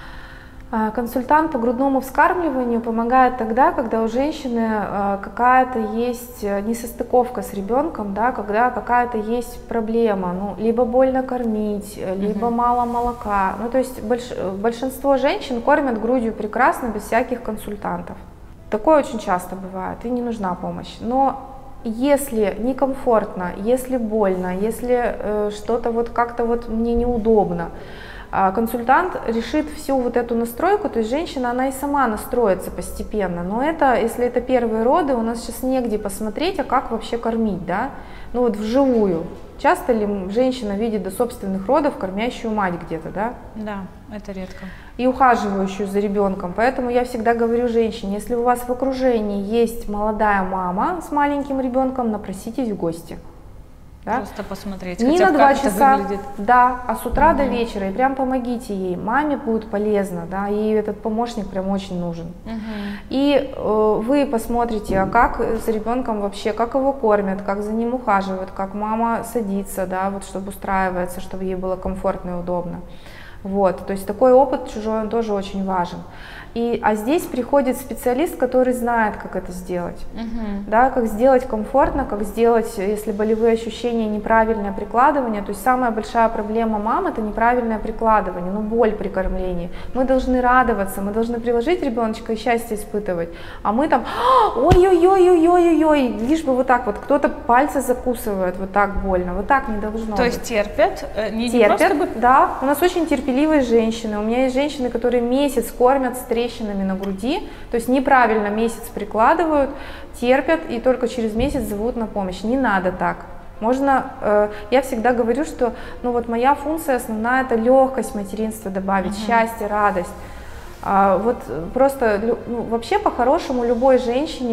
Консультант по грудному вскармливанию помогает тогда, когда у женщины какая-то есть несостыковка с ребенком, да, когда какая-то есть проблема, ну, либо больно кормить, либо мало молока. Ну, то есть большинство женщин кормят грудью прекрасно, без всяких консультантов. Такое очень часто бывает, и не нужна помощь. Но если некомфортно, если больно, если что-то вот как-то вот мне неудобно, консультант решит всю вот эту настройку, то есть женщина, она и сама настроится постепенно, но это, если это первые роды, у нас сейчас негде посмотреть, а как вообще кормить, да, ну вот вживую. Часто ли женщина видит до собственных родов кормящую мать где-то, да? Да, это редко. И ухаживающую за ребенком, поэтому я всегда говорю женщине, если у вас в окружении есть молодая мама с маленьким ребенком, напроситесь в гости. Да? Просто посмотреть, не хотя на бы 2 как часа, это выглядит. да, а с утра до вечера, и прям помогите ей, маме будет полезно, да, ей этот помощник прям очень нужен. И вы посмотрите, а как с ребенком вообще, как его кормят, как за ним ухаживают, как мама садится, да, вот чтобы устраивается, чтобы ей было комфортно и удобно. Вот, то есть такой опыт чужой, он тоже очень важен. А здесь приходит специалист, который знает, как это сделать, да, как сделать комфортно, как сделать, если болевые ощущения, неправильное прикладывание. То есть самая большая проблема мам – это неправильное прикладывание, ну, боль при кормлении. Мы должны радоваться, мы должны приложить ребеночка и счастье испытывать, а мы там ой-ой-ой-ой-ой-ой, лишь бы вот так вот, кто-то пальцы закусывает, вот так больно, вот так не должно быть. То есть терпят? Терпят, да, у нас очень терпеливые женщины, у меня есть женщины, которые месяц кормят с трещинами на груди, то есть неправильно месяц прикладывают, терпят и только через месяц зовут на помощь. Не надо так. Можно, я всегда говорю, что ну вот моя функция основная – это легкость материнства добавить, счастье, радость. Вот просто, ну, вообще по-хорошему любой женщине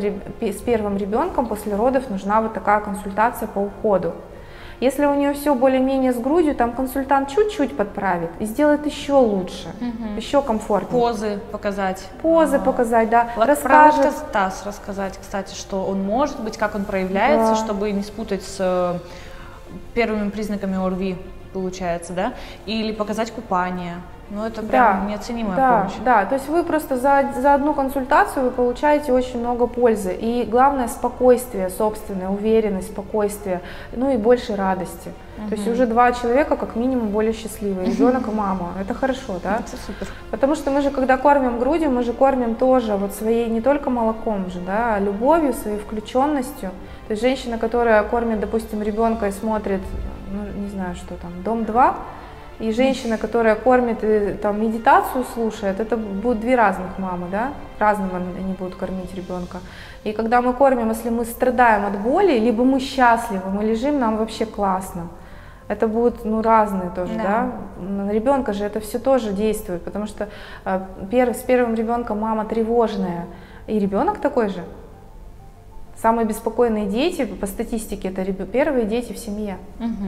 с первым ребенком после родов нужна вот такая консультация по уходу. Если у нее все более-менее с грудью, там консультант чуть-чуть подправит и сделает еще лучше, еще комфортнее. Позы показать. Позы показать, да. Расскажет. Таз рассказать, кстати, что он может быть, как он проявляется, да, чтобы не спутать с первыми признаками ОРВИ, получается, да? Или показать купание. Ну, это прям неоценимая помощь. Да, то есть вы просто за одну консультацию вы получаете очень много пользы. И главное спокойствие собственное, уверенность, спокойствие, ну и больше радости. То есть уже 2 человека как минимум более счастливые, ребенок и мама. Это хорошо, да? Это супер. Потому что мы же, когда кормим грудью, мы же кормим тоже вот своей не только молоком же, да, а любовью, своей включенностью. То есть женщина, которая кормит, допустим, ребенка и смотрит, ну, не знаю, что там, «Дом-2», и женщина, которая кормит и там медитацию слушает, это будут 2 разных мамы, да, разного они будут кормить ребенка. И когда мы кормим, если мы страдаем от боли, либо мы счастливы, мы лежим, нам вообще классно. Это будут, ну, разные тоже, да. На ребенка же это все тоже действует, потому что с первым ребенком мама тревожная, и ребенок такой же. Самые беспокойные дети, по статистике, это первые дети в семье.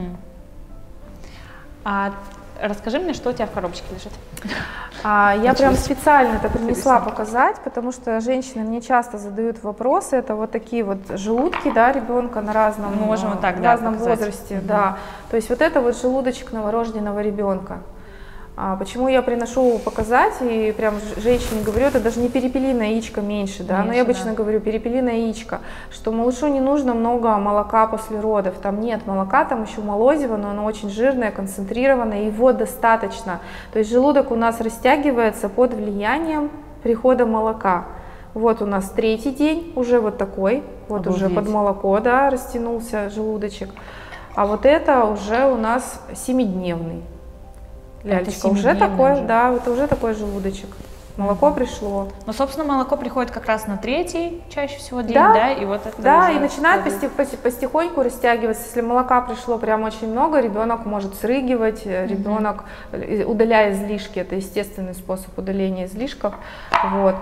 Расскажи мне, что у тебя в коробочке лежит. Я прям специально это принесла показать, потому что женщины мне часто задают вопросы. Это вот такие вот желудки, да, ребенка на разном, разном возрасте. Да. То есть вот это вот желудочек новорожденного ребенка. Почему я приношу показать и прям женщине говорю, это даже не перепелиное яичко меньше, да, но я обычно говорю перепелиное яичко, что малышу не нужно много молока после родов, там нет молока, там еще молозиво, но оно очень жирное, концентрированное, его достаточно. То есть желудок у нас растягивается под влиянием прихода молока. Вот у нас 3-й день, уже вот такой, вот уже под молоко, да, растянулся желудочек, а вот это уже у нас 7-дневный. Лялечка, уже такой, да, это уже такой желудочек. Молоко пришло. Ну, собственно, молоко приходит как раз на 3-й чаще всего день, да, и вот это. Да, и начинает потихоньку растягиваться. Если молока пришло прям очень много, ребенок может срыгивать, ребенок, удаляя излишки, это естественный способ удаления излишков. Вот.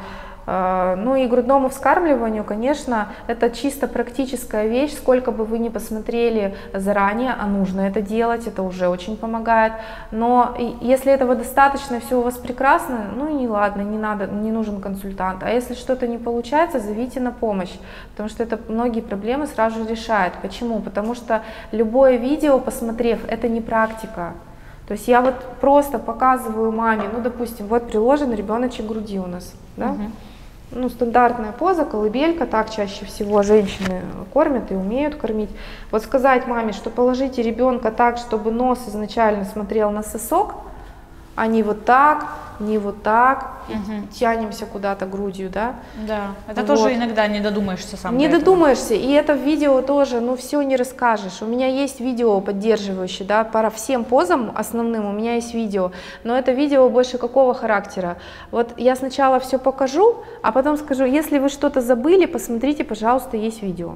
Ну и грудному вскармливанию, конечно, это чисто практическая вещь, сколько бы вы ни посмотрели заранее, а нужно это делать, это уже очень помогает. Но если этого достаточно, все у вас прекрасно, ну и ладно, не надо, не нужен консультант. А если что-то не получается, зовите на помощь, потому что это многие проблемы сразу же решает. Почему? Потому что любое видео, посмотрев, это не практика. То есть я вот просто показываю маме, ну, допустим, вот приложен ребеночек к груди у нас, да? Ну, стандартная поза, колыбелька, так чаще всего женщины кормят и умеют кормить. Вот сказать маме, что положите ребенка так, чтобы нос изначально смотрел на сосок, а не вот так, не вот так, тянемся куда-то грудью, да? Да, это тоже иногда не додумаешься сам. Не додумаешься, и это в видео тоже, ну, все не расскажешь. У меня есть видео поддерживающее, да, по всем позам основным у меня есть видео, но это видео больше какого характера? Вот я сначала все покажу, а потом скажу, если вы что-то забыли, посмотрите, пожалуйста, есть видео.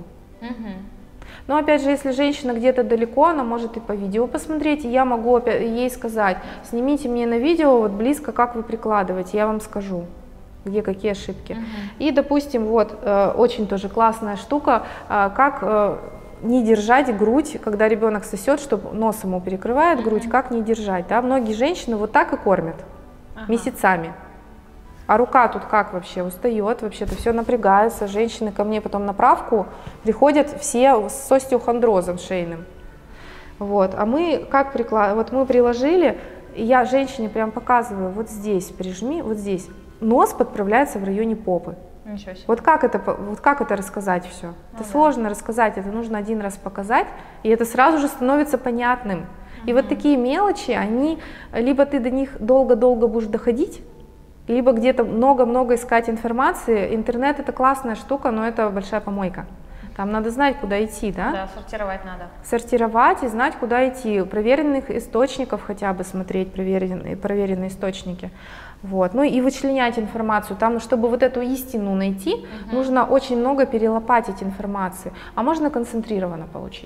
Но опять же, если женщина где-то далеко, она может и по видео посмотреть, и я могу ей сказать, снимите мне на видео вот близко, как вы прикладываете, я вам скажу, где какие ошибки. И, допустим, вот очень тоже классная штука, как не держать грудь, когда ребенок сосет, чтобы нос ему перекрывает грудь, как не держать. Да? Многие женщины вот так и кормят месяцами. А рука тут как вообще? Устает, вообще-то все напрягается. Женщины ко мне потом на правку приходят все с остеохондрозом шейным. Вот. А мы как вот мы приложили, я женщине прям показываю, вот здесь прижми, вот здесь. Нос подправляется в районе попы. Ничего себе. Вот как это рассказать все? Это сложно рассказать, это нужно один раз показать, и это сразу же становится понятным. И вот такие мелочи, они, либо ты до них долго-долго будешь доходить, либо где-то много-много искать информации. Интернет — это классная штука, но это большая помойка. Там надо знать, куда идти, да? Да, сортировать надо. Сортировать и знать, куда идти. Проверенных источников хотя бы смотреть, проверенные источники. Вот. Ну и вычленять информацию. Там, чтобы вот эту истину найти, нужно очень много перелопатить информации, а можно концентрированно получить.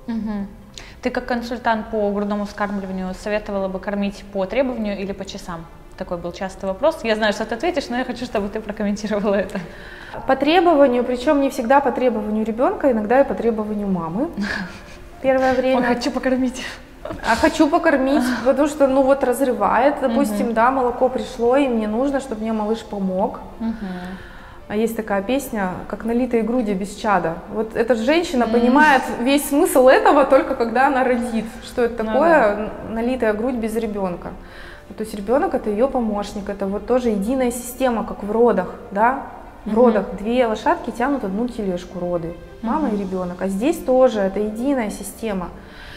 Ты как консультант по грудному вскармливанию советовала бы кормить по требованию или по часам? Такой был частый вопрос. Я знаю, что ты ответишь, но я хочу, чтобы ты прокомментировала это. По требованию, причем не всегда по требованию ребенка, иногда и по требованию мамы. Первое время. Хочу покормить. А хочу покормить, потому что, ну вот, разрывает, допустим, да, молоко пришло, и мне нужно, чтобы мне малыш помог. А есть такая песня, как «Налитые груди без чада». Вот эта женщина понимает весь смысл этого только когда она родит. Что это такое, налитая грудь без ребенка. То есть ребенок — это ее помощник, это вот тоже единая система, как в родах, да? В родах две лошадки тянут одну тележку, роды, мама и ребенок, а здесь тоже это единая система.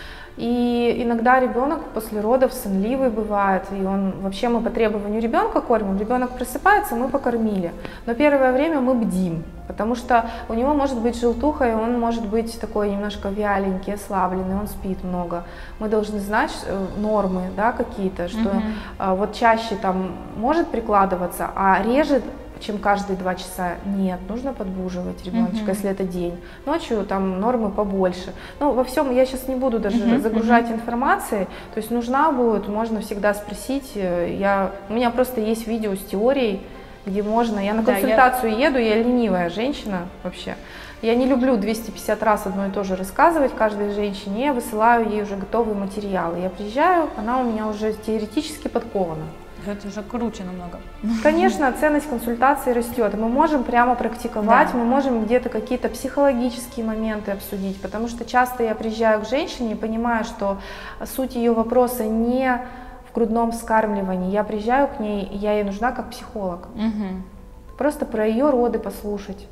И иногда ребенок после родов сонливый бывает, и он вообще мы по требованию ребенка кормим, ребенок просыпается, мы покормили, но первое время мы бдим, потому что у него может быть желтуха, и он может быть такой немножко вяленький, ослабленный, он спит много. Мы должны знать нормы, да, какие-то, что вот чаще там может прикладываться, а реже, чем каждые 2 часа. Нет, нужно подбуживать ребеночка, если это день. Ночью там нормы побольше. Ну, во всем я сейчас не буду даже загружать информацией, то есть нужна будет, можно всегда спросить. У меня просто есть видео с теорией, где можно, я на консультацию еду, я ленивая женщина вообще. Я не люблю 250 раз одно и то же рассказывать каждой женщине, я высылаю ей уже готовые материалы. Я приезжаю, она у меня уже теоретически подкована. Это уже круче намного. Конечно, ценность консультации растет. Мы можем прямо практиковать, мы можем где-то какие-то психологические моменты обсудить, потому что часто я приезжаю к женщине и понимаю, что суть ее вопроса не в грудном вскармливании. Я приезжаю к ней, и я ей нужна как психолог. Просто про ее роды послушать.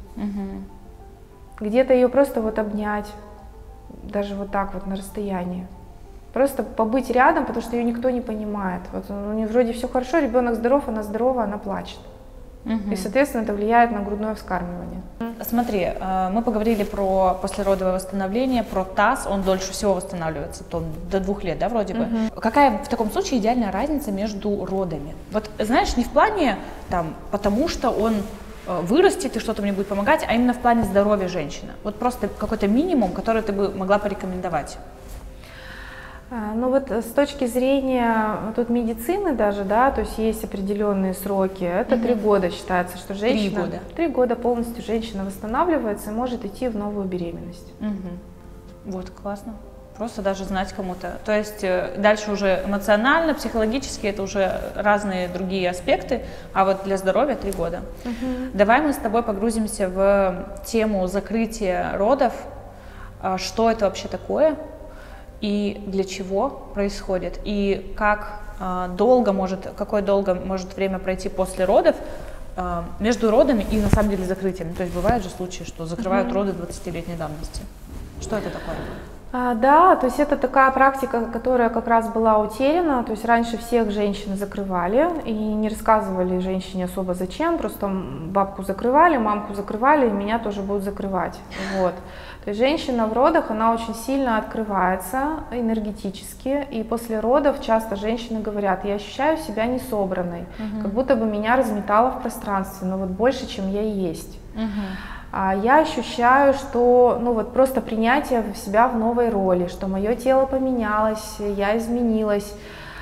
Где-то ее просто вот обнять, даже вот так вот на расстоянии. Просто побыть рядом, потому что ее никто не понимает. Вот у нее вроде все хорошо, ребенок здоров, она здорова, она плачет. И, соответственно, это влияет на грудное вскармливание. Смотри, мы поговорили про послеродовое восстановление, про таз, он дольше всего восстанавливается, до 2 лет, да, вроде бы. Какая в таком случае идеальная разница между родами? Вот, знаешь, не в плане, там, потому что он вырастет и что-то мне будет помогать, а именно в плане здоровья женщины. Вот просто какой-то минимум, который ты бы могла порекомендовать. Ну вот с точки зрения тут медицины даже, да, то есть есть определенные сроки, это 3 года считается, что женщина… 3 года? 3 года полностью женщина восстанавливается и может идти в новую беременность. Вот, классно. Просто даже знать кому-то. То есть дальше уже эмоционально, психологически это уже разные другие аспекты, а вот для здоровья 3 года. Давай мы с тобой погрузимся в тему закрытия родов. Что это вообще такое и для чего происходит, и какое долго может время пройти после родов, между родами и на самом деле закрытием. То есть бывают же случаи, что закрывают роды 20-летней давности. Что это такое? Да, то есть это такая практика, которая как раз была утеряна, то есть раньше всех женщин закрывали и не рассказывали женщине особо зачем, просто бабку закрывали, мамку закрывали, и меня тоже будут закрывать, вот. То есть женщина в родах, она очень сильно открывается энергетически, и после родов часто женщины говорят: я ощущаю себя несобранной, как будто бы меня разметало в пространстве, но вот больше, чем я и есть. Я ощущаю, что вот просто принятие себя в новой роли, что мое тело поменялось, я изменилась.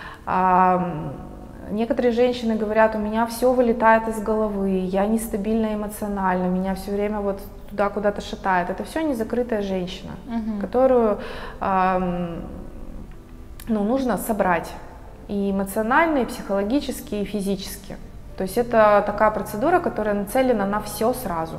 Некоторые женщины говорят: у меня все вылетает из головы, я нестабильна эмоционально, меня все время вот туда куда-то шатает. Это все незакрытая женщина, которую нужно собрать и эмоционально, и психологически, и физически. То есть это такая процедура, которая нацелена на все сразу.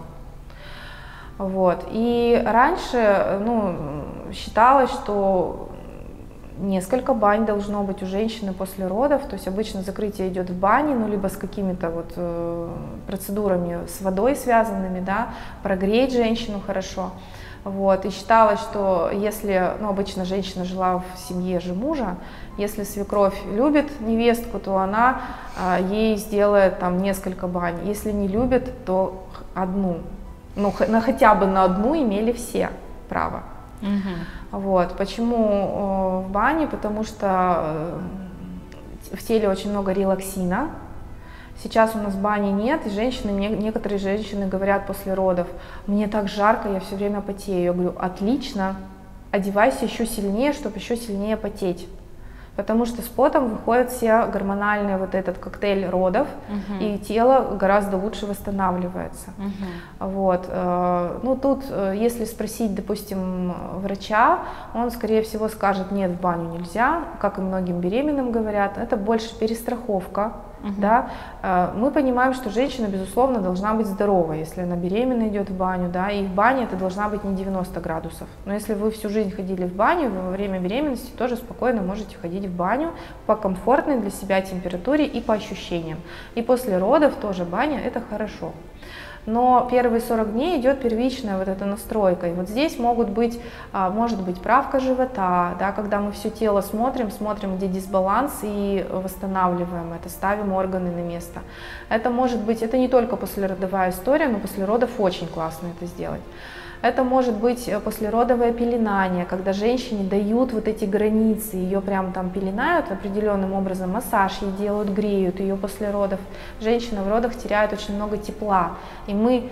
Вот. И раньше считалось, что несколько бань должно быть у женщины после родов, то есть обычно закрытие идет в бане, либо с какими-то процедурами с водой связанными, да, прогреть женщину хорошо. Вот. И считалось, что если, обычно женщина жила в семье же мужа, если свекровь любит невестку, то она ей сделает там несколько бань, если не любит, то одну. Хотя бы на одну имели все право. Вот. Почему в бане? Потому что в теле очень много релаксина. Сейчас у нас бани нет, и некоторые женщины говорят после родов: мне так жарко, я все время потею. Я говорю: отлично, одевайся еще сильнее, чтобы еще сильнее потеть. Потому что с потом выходит все гормональный вот этот коктейль родов, и тело гораздо лучше восстанавливается. Вот. Тут, если спросить, допустим, врача, он, скорее всего, скажет: нет, в баню нельзя, как и многим беременным говорят, это больше перестраховка. Да? Мы понимаем, что женщина, безусловно, должна быть здорова, если она беременна, идет в баню, да, и в бане это должна быть не 90 градусов. Но если вы всю жизнь ходили в баню, вы во время беременности тоже спокойно можете ходить в баню по комфортной для себя температуре и по ощущениям. И после родов тоже баня — это хорошо. Но первые 40 дней идет первичная вот эта настройка. И вот здесь может быть правка живота, да, когда мы все тело смотрим, где дисбаланс, и восстанавливаем это, ставим органы на место. Это может быть, это не только послеродовая история, но после родов очень классно это сделать. Это может быть послеродовое пеленание, когда женщине дают вот эти границы, ее прям там пеленают определенным образом, массаж ей делают, греют ее после родов. Женщина в родах теряет очень много тепла, и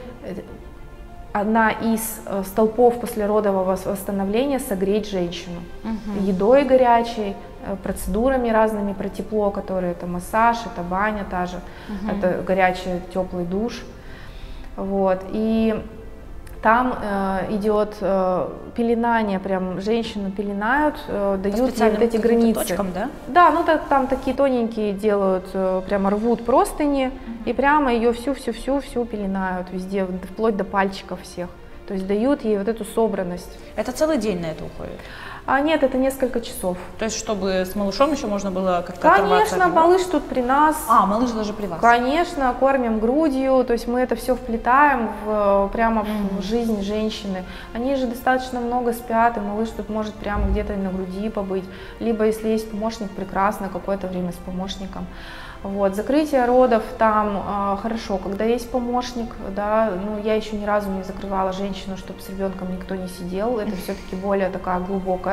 одна из столпов послеродового восстановления — согреть женщину. Едой горячей, процедурами разными про тепло, которые это массаж, это баня та же, это горячий теплый душ. Вот. И там идет пеленание, прям женщину пеленают, дают ей вот эти границы. Точкам, да? Да, там такие тоненькие делают, прямо рвут простыни и прямо ее всю пеленают везде, вплоть до пальчиков всех. То есть дают ей вот эту собранность. Это целый день на это уходит? Нет, это несколько часов. То есть, чтобы с малышом еще можно было как-то оторваться? Конечно, малыш тут при нас. Малыш даже при вас? Конечно, кормим грудью, то есть мы это все вплетаем прямо в жизнь женщины. Они же достаточно много спят, и малыш тут может прямо где-то на груди побыть. Либо, если есть помощник, прекрасно, какое-то время с помощником. Вот. Закрытие родов там хорошо, когда есть помощник, да, я еще ни разу не закрывала женщину, чтобы с ребенком никто не сидел, это все-таки более такая глубокая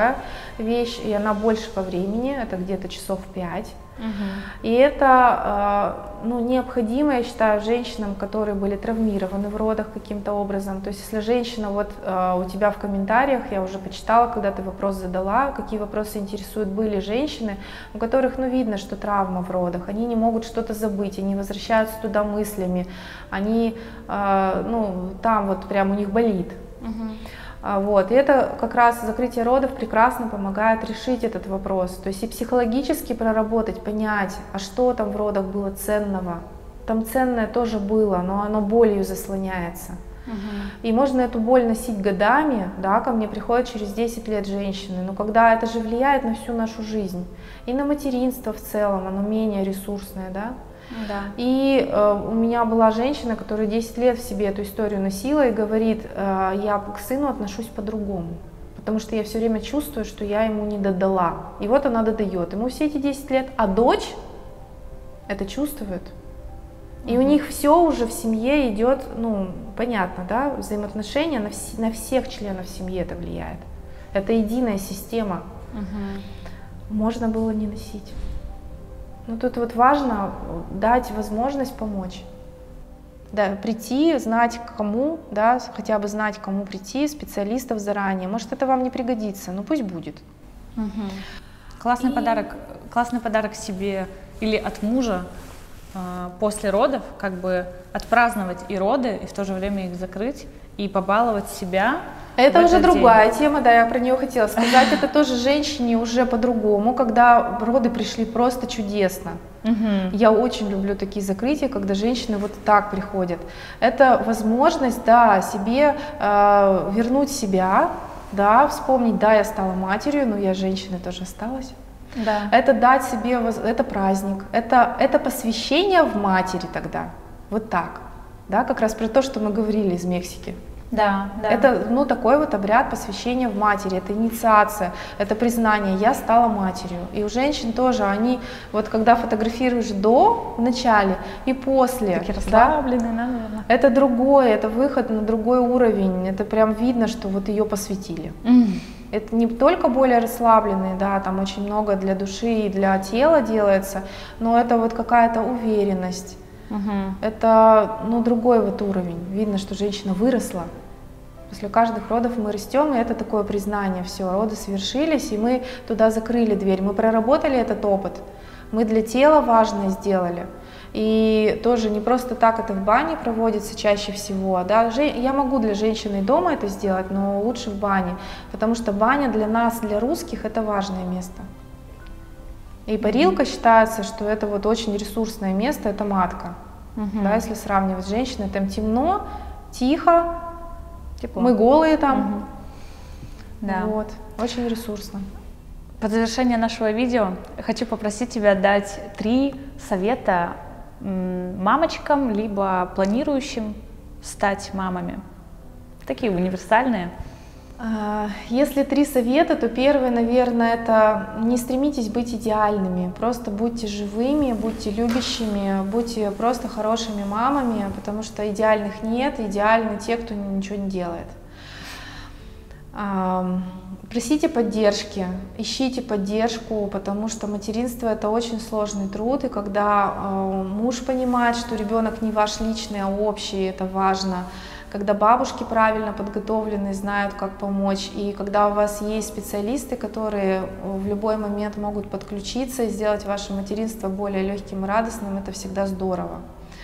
долгая вещь, и она больше по времени, это где-то часов 5. И это ну, необходимо, я считаю, женщинам, которые были травмированы в родах каким-то образом. То есть если женщина, вот у тебя в комментариях, я уже почитала, когда ты вопрос задала, какие вопросы интересуют, были женщины, у которых, ну, видно, что травма в родах, они не могут что-то забыть, они возвращаются туда мыслями, они, ну, там вот прям у них болит. Вот. И это как раз закрытие родов прекрасно помогает решить этот вопрос. То есть и психологически проработать, понять, а что там в родах было ценного. Там ценное тоже было, но оно болью заслоняется. И можно эту боль носить годами, да, ко мне приходят через 10 лет женщины, но когда это же влияет на всю нашу жизнь. И на материнство в целом, оно менее ресурсное, да. Да. И у меня была женщина, которая 10 лет в себе эту историю носила и говорит, я к сыну отношусь по-другому, потому что я все время чувствую, что я ему не додала. И вот она додает ему все эти 10 лет, а дочь это чувствует. И у них все уже в семье идет, ну, понятно, да, взаимоотношения на всех членов семьи это влияет. Это единая система. Можно было не носить. Ну, тут вот важно дать возможность помочь. Да, прийти, знать кому, да, хотя бы знать, кому прийти, специалистов заранее. Может, это вам не пригодится, но пусть будет. Классный подарок себе или от мужа после родов, как бы отпраздновать и роды, и в то же время их закрыть, и побаловать себя. Это уже другая тема, да, я про нее хотела сказать. Это тоже женщине уже по-другому, когда роды пришли просто чудесно. Я очень люблю такие закрытия, когда женщины вот так приходят. Это возможность, да, себе вернуть себя, да, вспомнить, да, я стала матерью, но я женщиной тоже осталась. Да. Это дать себе, это праздник, это посвящение в матери тогда, вот так, да, как раз про то, что мы говорили из Мексики. Да, да. Это, ну, такой вот обряд посвящения в матери, это инициация, это признание, я стала матерью. И у женщин тоже, они вот когда фотографируешь до, в начале и после, такие расслабленные, да, наверное. это другое, это выход на другой уровень, это прям видно, что вот ее посвятили. Это не только более расслабленные, да, там очень много для души и для тела делается, но это вот какая-то уверенность. Это, ну, другой вот уровень. Видно, что женщина выросла. После каждых родов мы растем, и это такое признание, все, роды свершились, и мы туда закрыли дверь. Мы проработали этот опыт, мы для тела важное сделали. И тоже не просто так это в бане проводится чаще всего. Да? Я могу для женщины дома это сделать, но лучше в бане, потому что баня для нас, для русских, это важное место. И парилка считается, что это вот очень ресурсное место, это матка. Да, если сравнивать с женщиной, там темно, тихо, тепло. Мы голые там. Да. Вот, очень ресурсно. Под завершение нашего видео хочу попросить тебя дать 3 совета мамочкам, либо планирующим стать мамами. Такие универсальные. Если 3 совета, то первый, наверное, это не стремитесь быть идеальными, просто будьте живыми, будьте любящими, будьте просто хорошими мамами, потому что идеальных нет, идеальны те, кто ничего не делает. Просите поддержки, ищите поддержку, потому что материнство это очень сложный труд, и когда муж понимает, что ребенок не ваш личный, а общий, это важно. Когда бабушки правильно подготовлены, знают, как помочь, и когда у вас есть специалисты, которые в любой момент могут подключиться и сделать ваше материнство более легким и радостным, это всегда здорово.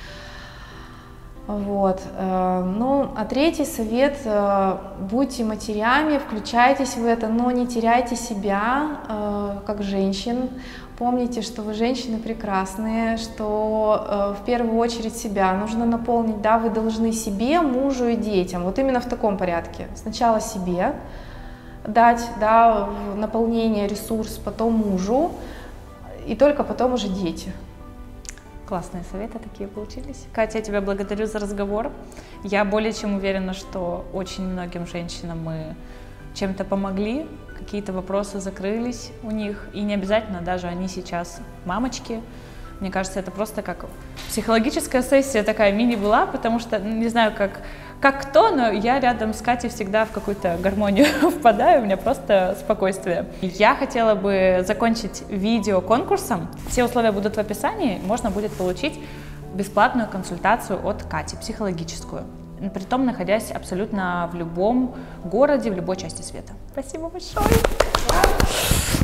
Вот. Ну, а 3-й совет: будьте матерями, включайтесь в это, но не теряйте себя как женщин. Помните, что вы женщины прекрасные, что в первую очередь себя нужно наполнить, да, вы должны себе, мужу и детям, вот именно в таком порядке. Сначала себе дать, да, наполнение, ресурс, потом мужу, и только потом уже дети. Классные советы такие получились. Катя, я тебя благодарю за разговор. Я более чем уверена, что очень многим женщинам мы чем-то помогли, какие-то вопросы закрылись у них, и не обязательно даже они сейчас мамочки. Мне кажется, это просто как психологическая сессия такая мини была, потому что, не знаю, как как кто, но я рядом с Катей всегда в какую-то гармонию впадаю, у меня просто спокойствие. Я хотела бы закончить видео конкурсом. Все условия будут в описании, можно будет получить бесплатную консультацию от Кати, психологическую, притом находясь абсолютно в любом городе, в любой части света. Спасибо большое!